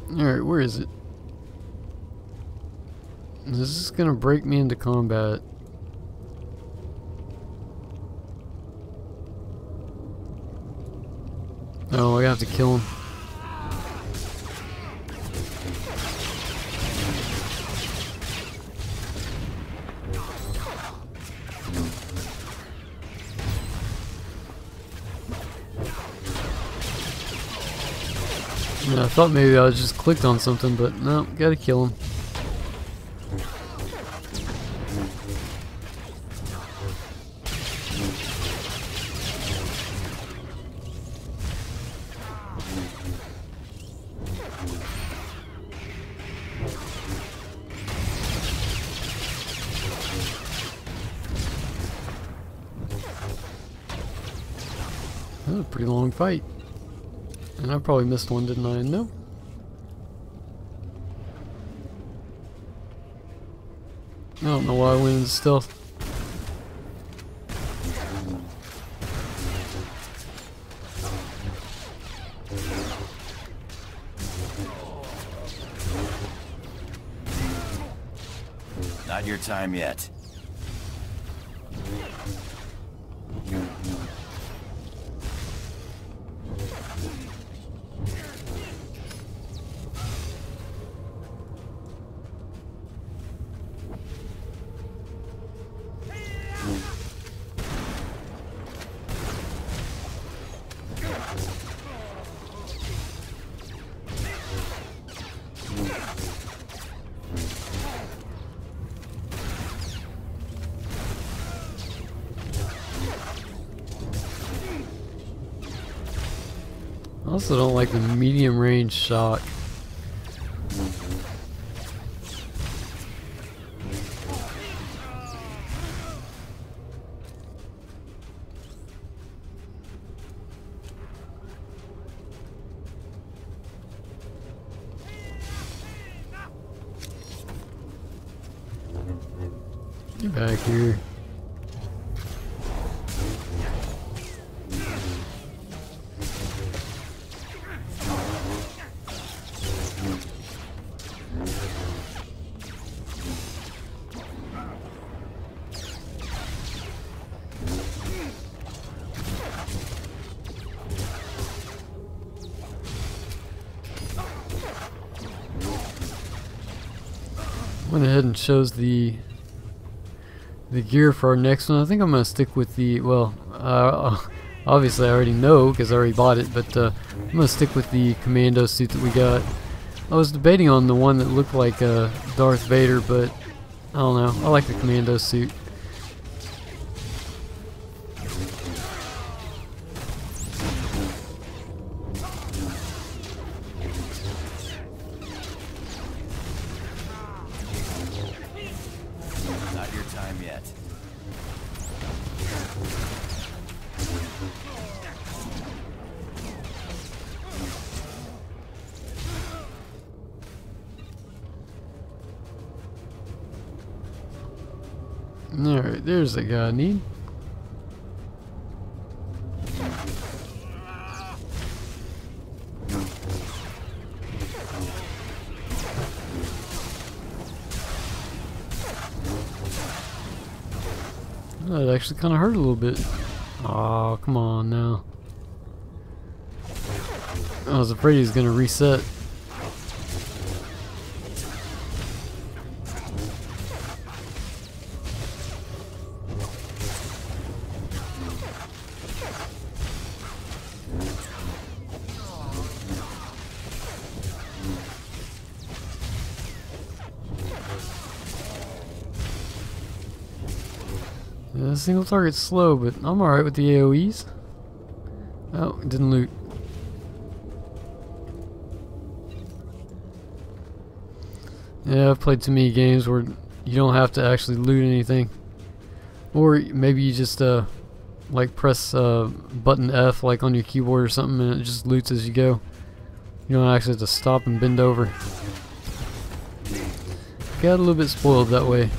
Alright, where is it? Is this gonna break me into combat? Oh, I have to kill him. Yeah, I thought maybe I just clicked on something, but no, gotta kill him. That was a pretty long fight. And I probably missed one, didn't I? No. I don't know why I went into stealth. Not your time yet. I also don't like the medium range shot. Get back here. Went ahead and chose the the gear for our next one. I think I'm gonna stick with the, well, uh, obviously I already know because I already bought it, but uh, I'm gonna stick with the commando suit that we got. I was debating on the one that looked like uh, Darth Vader, but I don't know. I like the commando suit. Not your time yet. Alright, there's the guy I need. That actually kind of hurt a little bit. Oh, come on now. I was afraid he was going to reset. Yeah, single target's slow, but I'm alright with the A O Es. Oh, didn't loot. Yeah, I've played too many games where you don't have to actually loot anything. Or maybe you just uh, like press uh, button F like on your keyboard or something and it just loots as you go. You don't actually have to stop and bend over. Got a little bit spoiled that way.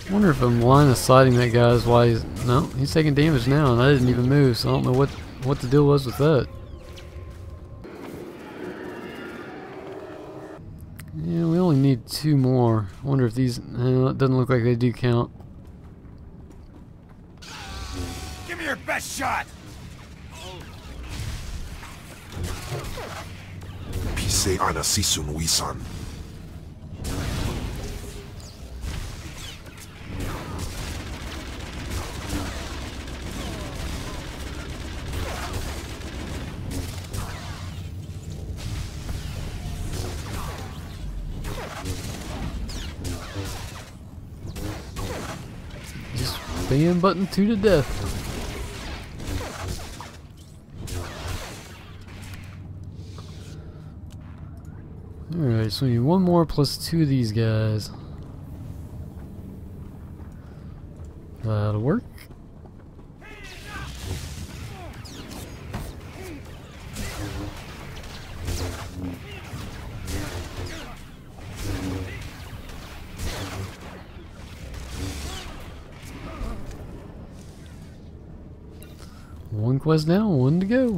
I wonder if I'm line of sighting that guy is why he's... No, he's taking damage now, and I didn't even move, so I don't know what, what the deal was with that. Yeah, we only need two more. I wonder if these... Uh, it doesn't look like they do count. Give me your best shot! Pise ana sisun wisan. Just spam button two to death. Alright, so we need one more plus two of these guys. That'll work. One quest down, one to go.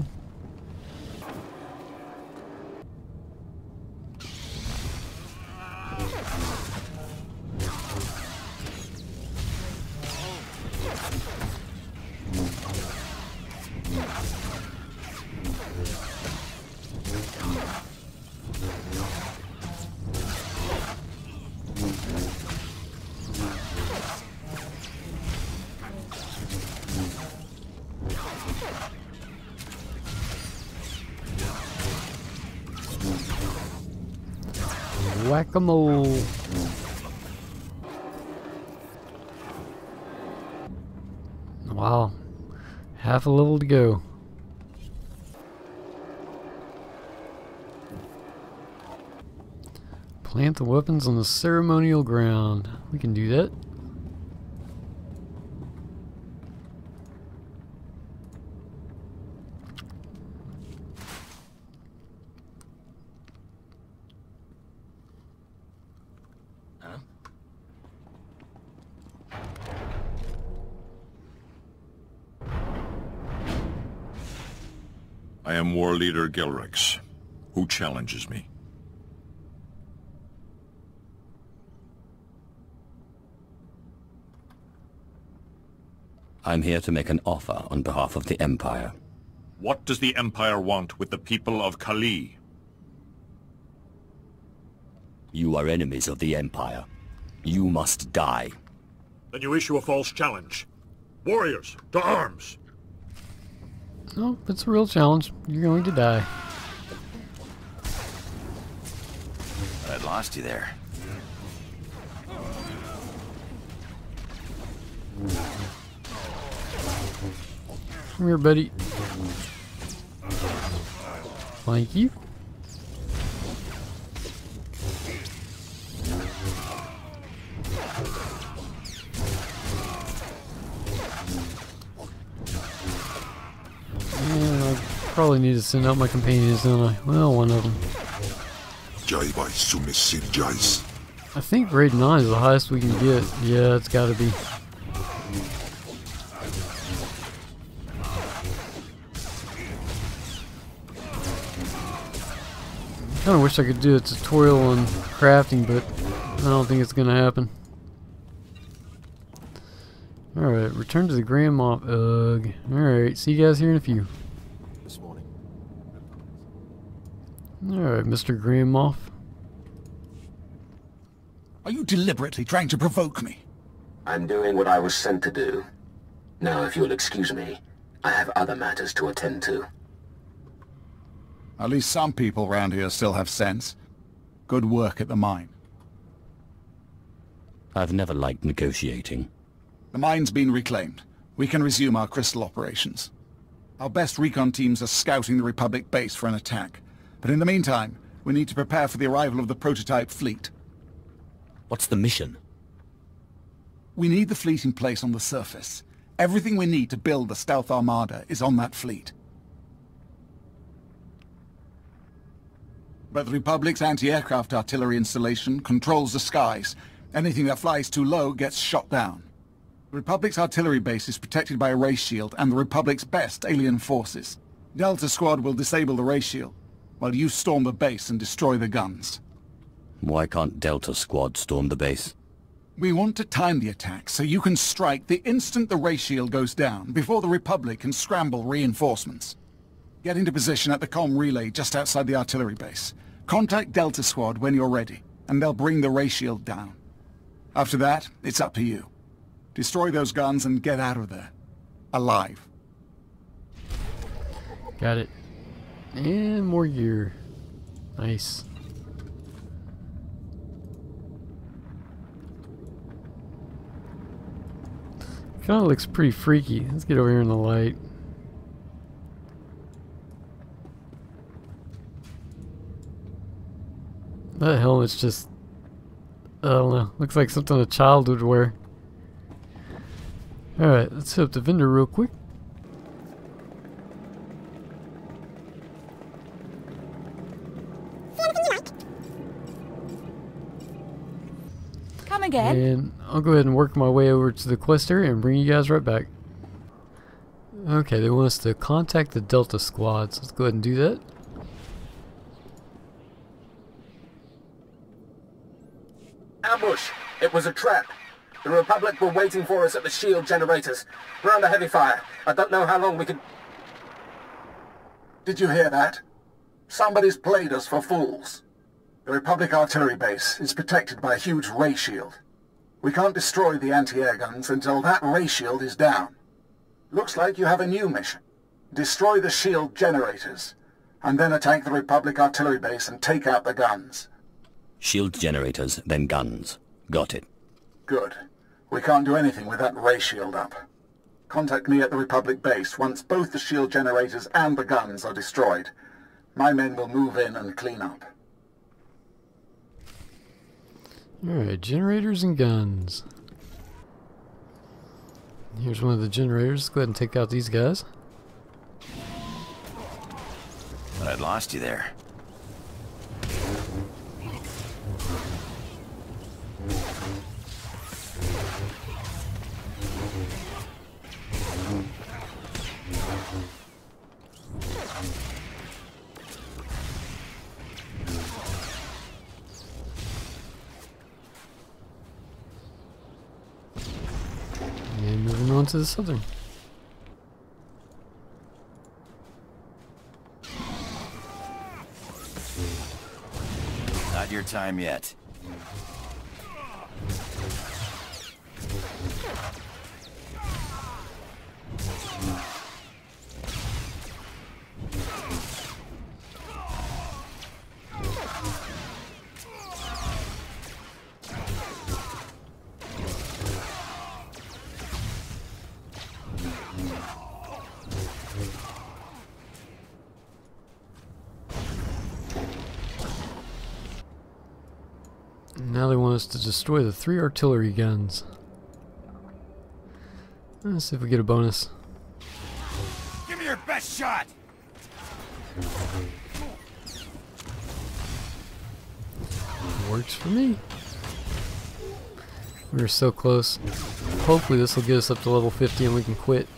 Whack-a-mole. Wow. Half a level to go. Plant the weapons on the ceremonial ground. We can do that. I am War Leader Gilrix. Who challenges me? I'm here to make an offer on behalf of the Empire. What does the Empire want with the people of Kali? You are enemies of the Empire. You must die. Then you issue a false challenge. Warriors, to arms! No, it's a real challenge. You're going to die. I'd lost you there. Come here, buddy. Thank you. Yeah, I probably need to send out my companions, don't I? Well, one of them. I think grade nine is the highest we can get. Yeah, it's gotta be. I kinda wish I could do a tutorial on crafting, but I don't think it's gonna happen. Alright, return to the Grand Moff. Ugh. Alright, see you guys here in a few. This morning. Alright, Mister Grand Moff. Are you deliberately trying to provoke me? I'm doing what I was sent to do. Now, if you'll excuse me, I have other matters to attend to. At least some people around here still have sense. Good work at the mine. I've never liked negotiating. The mine's been reclaimed. We can resume our crystal operations. Our best recon teams are scouting the Republic base for an attack. But in the meantime, we need to prepare for the arrival of the prototype fleet. What's the mission? We need the fleet in place on the surface. Everything we need to build the stealth armada is on that fleet. But the Republic's anti-aircraft artillery installation controls the skies, Anything that flies too low gets shot down. The Republic's artillery base is protected by a ray shield and the Republic's best alien forces. Delta Squad will disable the ray shield, while you storm the base and destroy the guns. Why can't Delta Squad storm the base? We want to time the attack so you can strike the instant the ray shield goes down, before the Republic can scramble reinforcements. Get into position at the comm relay just outside the artillery base. Contact Delta Squad when you're ready, and they'll bring the ray shield down. After that, it's up to you. Destroy those guns and get out of there. Alive. Got it. And more gear. Nice. Kind of looks pretty freaky. Let's get over here in the light. That helmet's just, I don't know, looks like something a child would wear. Alright, let's hit up the vendor real quick. Come again? And I'll go ahead and work my way over to the quest area and bring you guys right back. Okay, they want us to contact the Delta Squads. Let's go ahead and do that. Ambush! It was a trap. The Republic were waiting for us at the shield generators. We're under heavy fire. I don't know how long we can... Did you hear that? Somebody's played us for fools. The Republic artillery base is protected by a huge ray shield. We can't destroy the anti-air guns until that ray shield is down. Looks like you have a new mission. Destroy the shield generators, and then attack the Republic artillery base and take out the guns. Shield generators, then guns. Got it. Good. We can't do anything with that ray shield up. Contact me at the Republic base once both the shield generators and the guns are destroyed. My men will move in and clean up. Alright, generators and guns. Here's one of the generators. Let's go ahead and take out these guys. But I'd lost you there. And moving on to the southern. Not your time yet. Now they want us to destroy the three artillery guns. Let's see if we get a bonus. Give me your best shot! Works for me. We were so close. Hopefully this will get us up to level fifty and we can quit.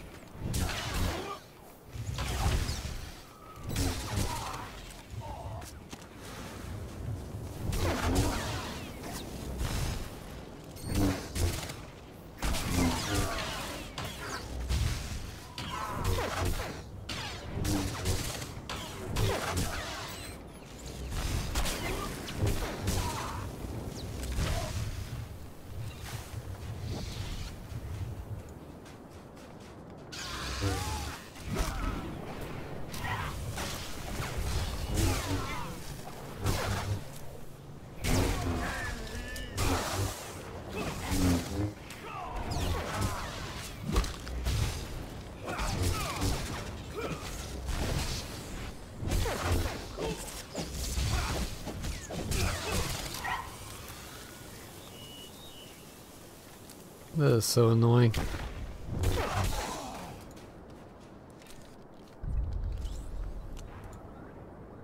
That is so annoying.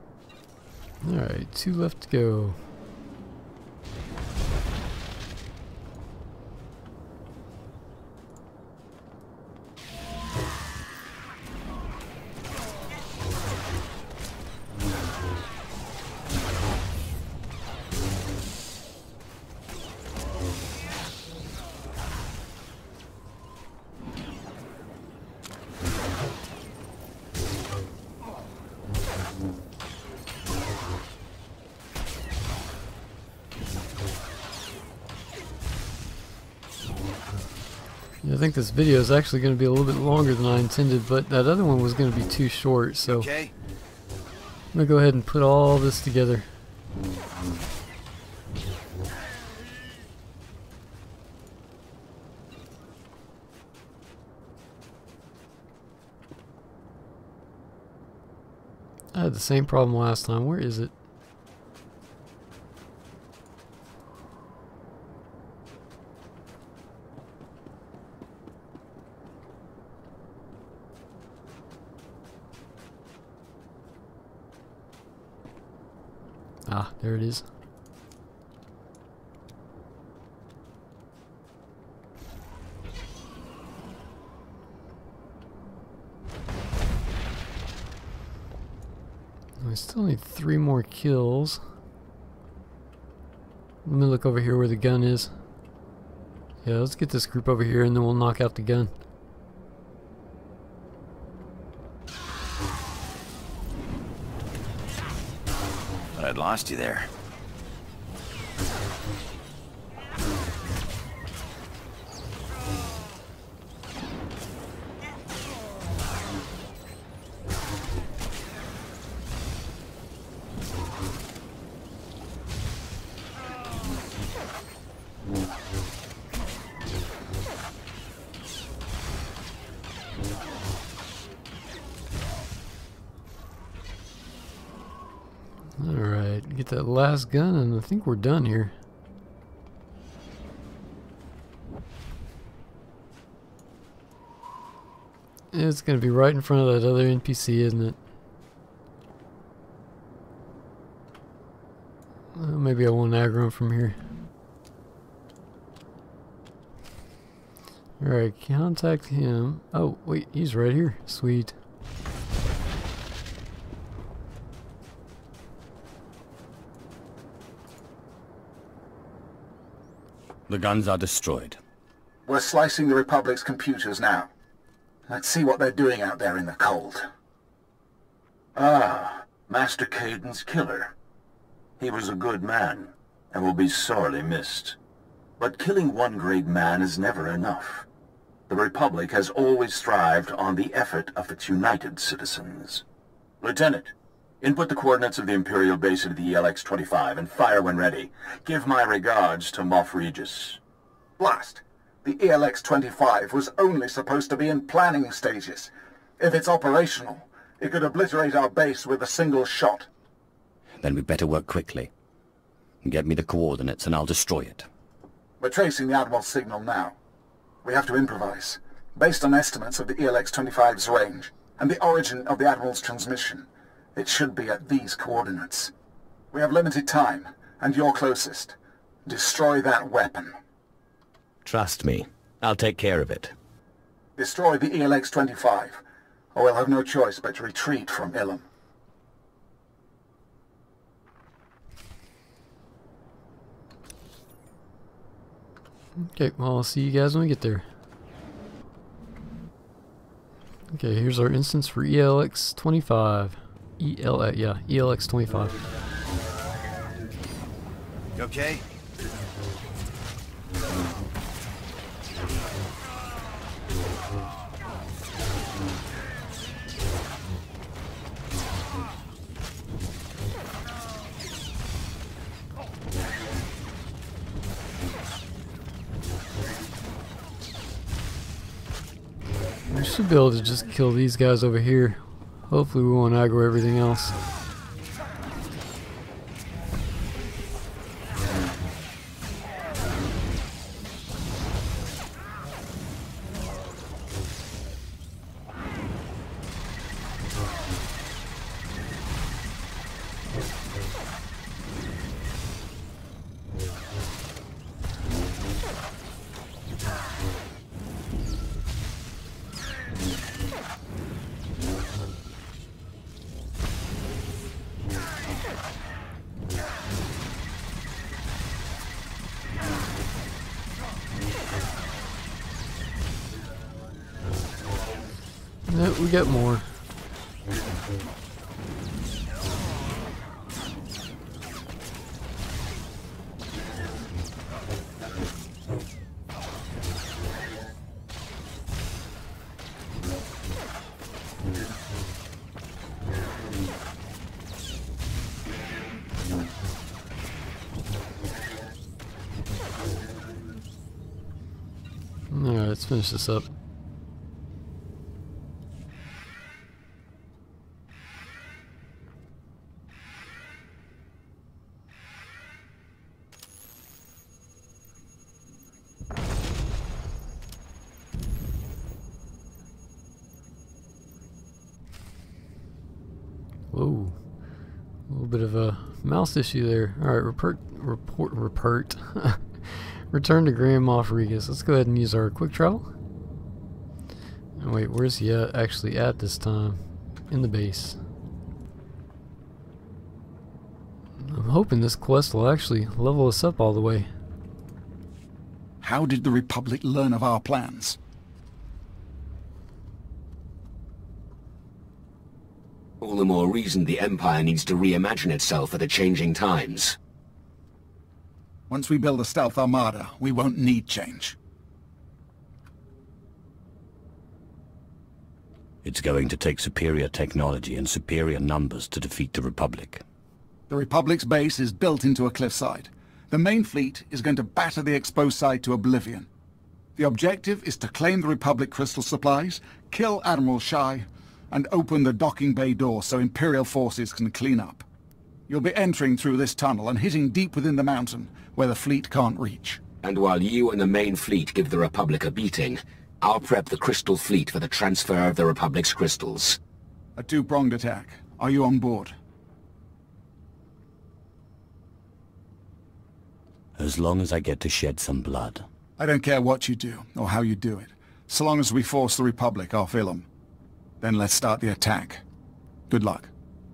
Alright, two left to go. Yeah, I think this video is actually going to be a little bit longer than I intended, but that other one was going to be too short, so Okay. I'm going to go ahead and put all this together. I had the same problem last time. Where is it? Ah, there it is. I still need three more kills. Let me look over here where the gun is. Yeah, let's get this group over here and then we'll knock out the gun. But I'd lost you there. Alright, get that last gun and I think we're done here. It's gonna be right in front of that other N P C, isn't it? Uh, maybe I won't aggro him from here. Alright, contact him. Oh, wait, he's right here. Sweet. The guns are destroyed. We're slicing the Republic's computers now. Let's see what they're doing out there in the cold. Ah, Master Caden's killer. He was a good man, and will be sorely missed. But killing one great man is never enough. The Republic has always thrived on the effort of its united citizens. Lieutenant, input the coordinates of the Imperial base into the E L X twenty-five and fire when ready. Give my regards to Moff Regis. Blast! The E L X twenty-five was only supposed to be in planning stages. If it's operational, it could obliterate our base with a single shot. Then we'd better work quickly. Get me the coordinates and I'll destroy it. We're tracing the Admiral's signal now. We have to improvise, based on estimates of the E L X twenty-five's range and the origin of the Admiral's transmission. It should be at these coordinates. We have limited time, and you're closest. Destroy that weapon. Trust me, I'll take care of it. Destroy the E L X twenty-five, or we'll have no choice but to retreat from Illum. Okay, well, I'll see you guys when we get there. Okay, here's our instance for E L X twenty-five. E L, yeah, E L X twenty-five. You okay? We should be able to just kill these guys over here. Hopefully we won't aggro everything else. No, we got more. Alright, let's finish this up. Whoa. A little bit of a mouse issue there. Alright, report, report, report. Return to Grand Moff Regus. Let's go ahead and use our quick travel. And wait, where's he at, actually at this time? In the base. I'm hoping this quest will actually level us up all the way. How did the Republic learn of our plans? All the more reason the Empire needs to reimagine itself for the changing times. Once we build a stealth armada, we won't need change. It's going to take superior technology and superior numbers to defeat the Republic. The Republic's base is built into a cliffside. The main fleet is going to batter the exposed side to oblivion. The objective is to claim the Republic crystal supplies, kill Admiral Shai, and open the docking bay door so Imperial forces can clean up. You'll be entering through this tunnel and hitting deep within the mountain, where the fleet can't reach. And while you and the main fleet give the Republic a beating, I'll prep the Crystal Fleet for the transfer of the Republic's crystals. A two-pronged attack. Are you on board? As long as I get to shed some blood. I don't care what you do, or how you do it, so long as we force the Republic off Illum. Then let's start the attack. Good luck.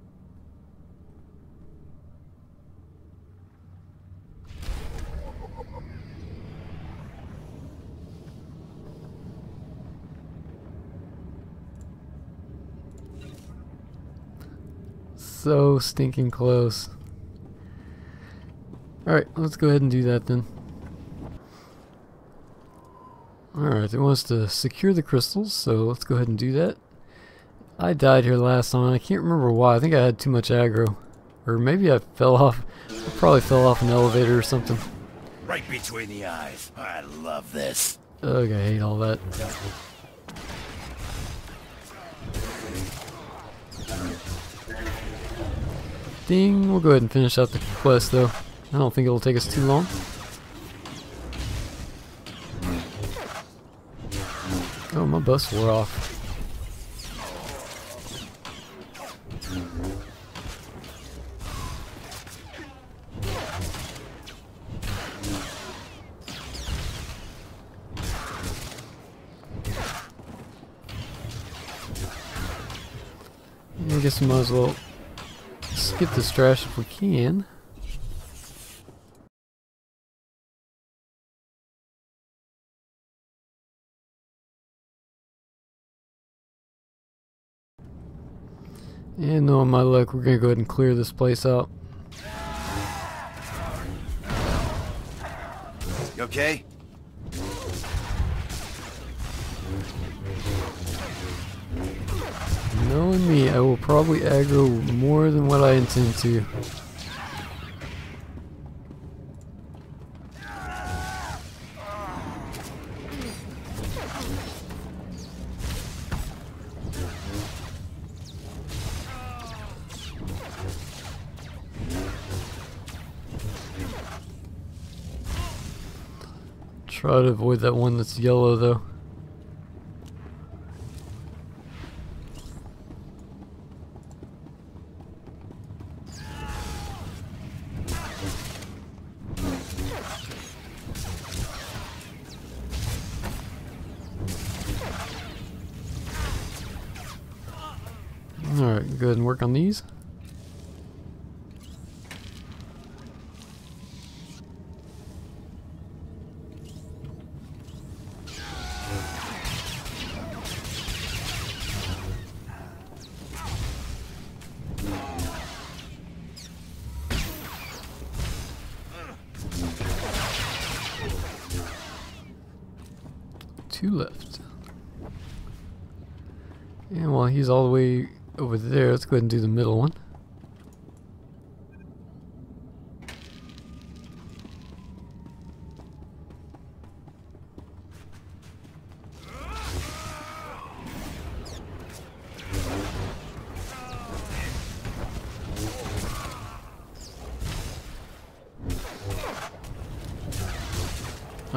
So stinking close. Alright, let's go ahead and do that then. Alright, it wants to secure the crystals, so let's go ahead and do that. I died here last time, I can't remember why. I think I had too much aggro. Or maybe I fell off, I probably fell off an elevator or something. Right between the eyes. I love this. Ugh, I hate all that. Ding, we'll go ahead and finish out the quest though. I don't think it'll take us too long. Oh, my bus wore off. I guess we might as well skip this trash if we can. And knowing my luck, we're gonna go ahead and clear this place out. You okay? Knowing me, I will probably aggro more than what I intend to. Try to avoid that one that's yellow though. Alright, go ahead and work on these. Two left. And while he's all the way over there, let's go ahead and do the middle one.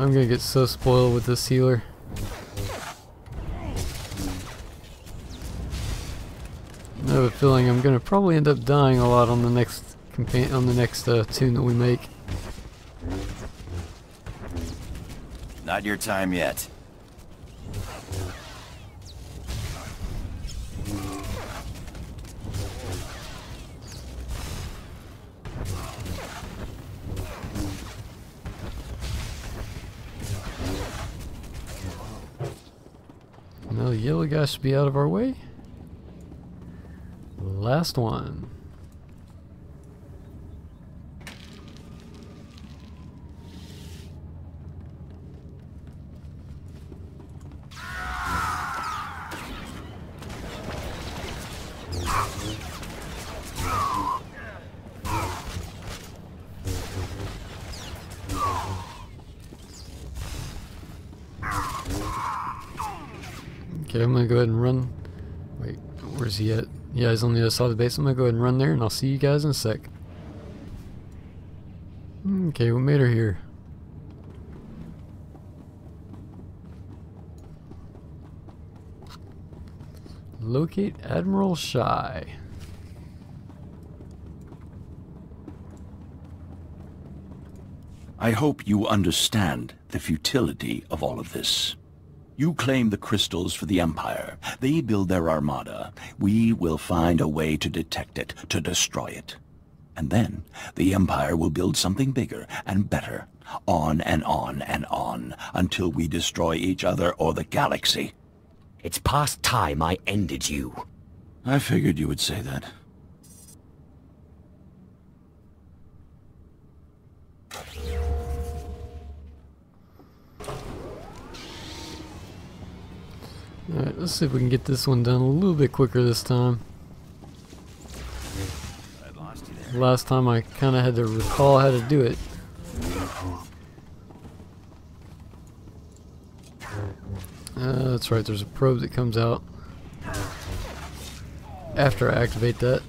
I'm gonna get so spoiled with this healer. I have a feeling I'm gonna probably end up dying a lot on the next campaign, on the next uh, tune that we make. Not your time yet. Now the yellow guy should be out of our way. Last one. Okay, I'm gonna go ahead and run. Wait, where's he at? Yeah, he's on the other side of the base. I'm gonna go ahead and run there, and I'll see you guys in a sec. Okay, we made her here. Locate Admiral Shy. I hope you understand the futility of all of this. You claim the crystals for the Empire. They build their armada. We will find a way to detect it, to destroy it. And then, the Empire will build something bigger and better. On and on and on, until we destroy each other or the galaxy. It's past time I ended you. I figured you would say that. Alright, let's see if we can get this one done a little bit quicker this time. Last time I kind of had to recall how to do it. Uh, that's right, there's a probe that comes out after I activate that.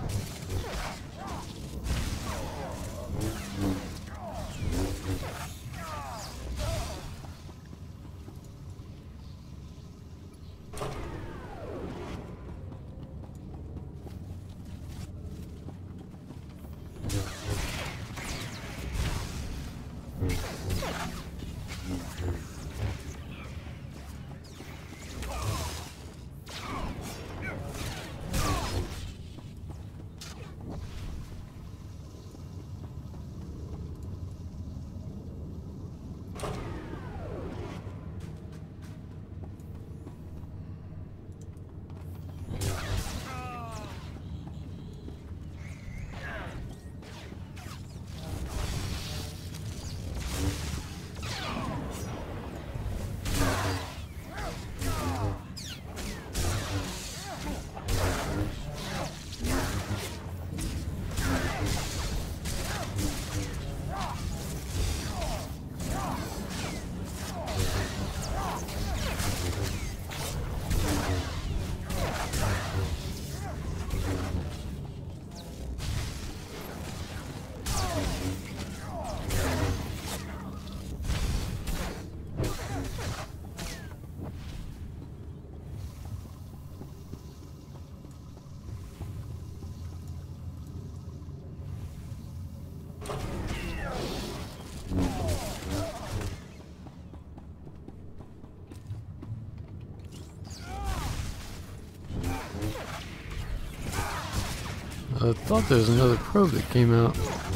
I thought there was another probe that came out.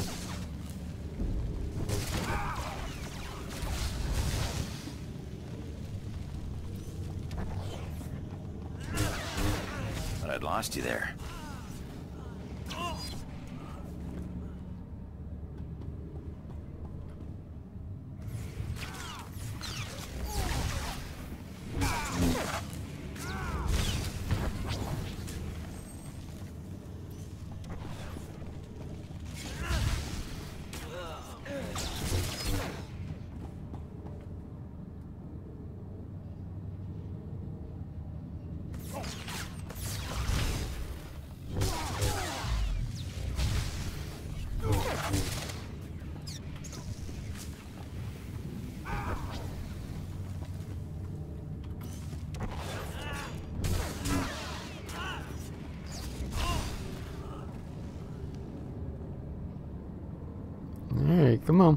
But I'd lost you there. Come on.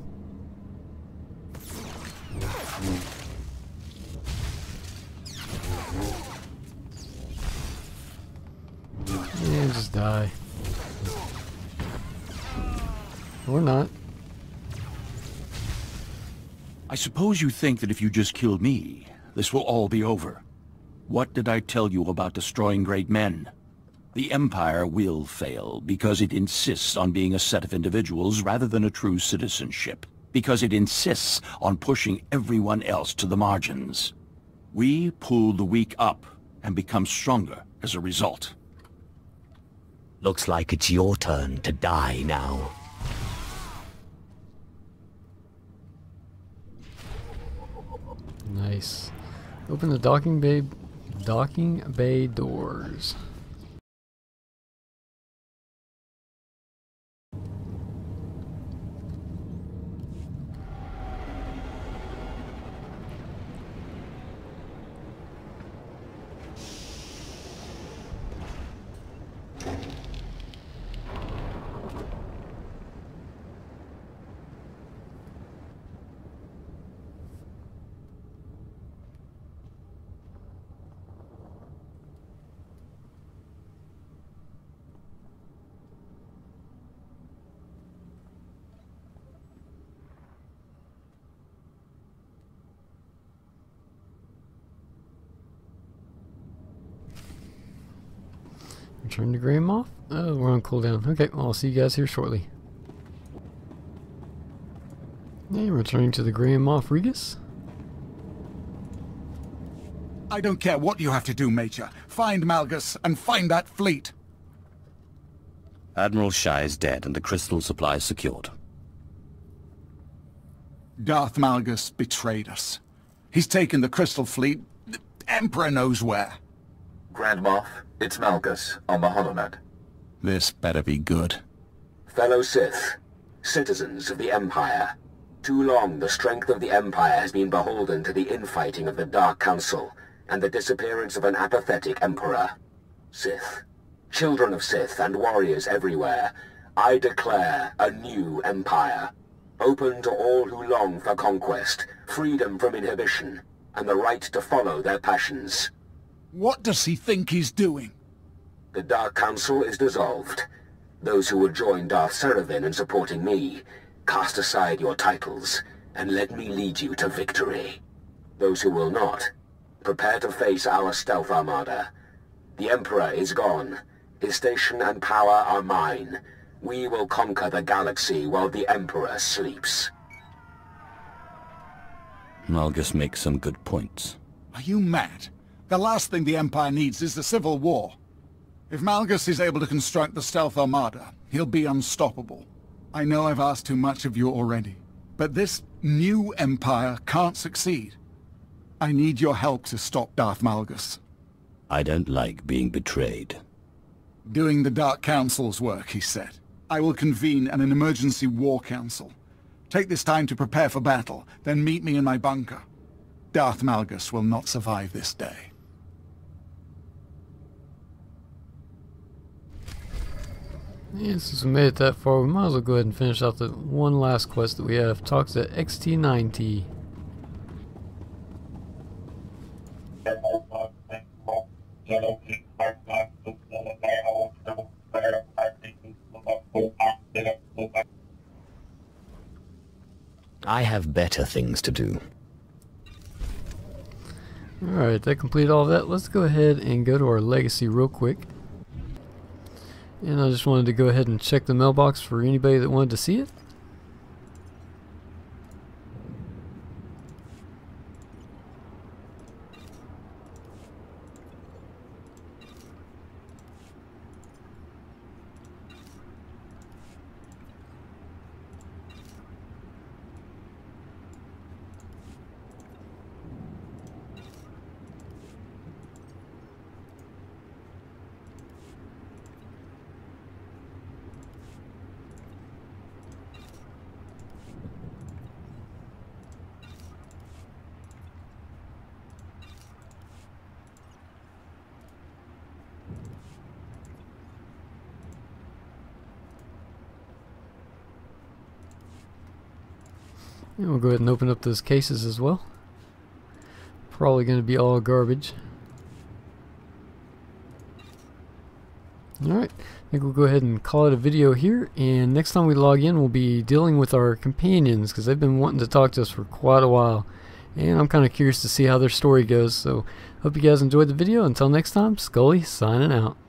Yeah, just die. Or not. I suppose you think that if you just killed me, this will all be over. What did I tell you about destroying great men? The Empire will fail because it insists on being a set of individuals rather than a true citizenship. Because it insists on pushing everyone else to the margins. We pull the weak up and become stronger as a result. Looks like it's your turn to die now. Nice. Open the docking bay docking bay doors. Return to Grey Moth? Oh, we're on cooldown. Okay, well, I'll see you guys here shortly. Hey, returning to the Grey Moth Regus. I don't care what you have to do, Major. Find Malgus and find that fleet. Admiral Shai is dead and the crystal supply is secured. Darth Malgus betrayed us. He's taken the crystal fleet. The Emperor knows where. Grand Moff, it's Malgus on the HoloNet. This better be good. Fellow Sith, citizens of the Empire, too long the strength of the Empire has been beholden to the infighting of the Dark Council and the disappearance of an apathetic Emperor. Sith, children of Sith and warriors everywhere, I declare a new Empire, open to all who long for conquest, freedom from inhibition, and the right to follow their passions. What does he think he's doing? The Dark Council is dissolved. Those who will join Darth Seraphon in supporting me, cast aside your titles, and let me lead you to victory. Those who will not, prepare to face our stealth armada. The Emperor is gone. His station and power are mine. We will conquer the galaxy while the Emperor sleeps. Malgus makes some good points. Are you mad? The last thing the Empire needs is a civil war. If Malgus is able to construct the stealth armada, he'll be unstoppable. I know I've asked too much of you already, but this new Empire can't succeed. I need your help to stop Darth Malgus. I don't like being betrayed. Doing the Dark Council's work, he said. I will convene an emergency war council. Take this time to prepare for battle, then meet me in my bunker. Darth Malgus will not survive this day. Yeah, since we made it that far, we might as well go ahead and finish out the one last quest that we have. Talk to X T ninety. I have better things to do. Alright, that completed all that. Let's go ahead and go to our legacy real quick. And I just wanted to go ahead and check the mailbox for anybody that wanted to see it. And we'll go ahead and open up those cases as well. Probably going to be all garbage. Alright, I think we'll go ahead and call it a video here, and next time we log in we'll be dealing with our companions, because they've been wanting to talk to us for quite a while, and I'm kind of curious to see how their story goes. So hope you guys enjoyed the video. Until next time, Scully signing out.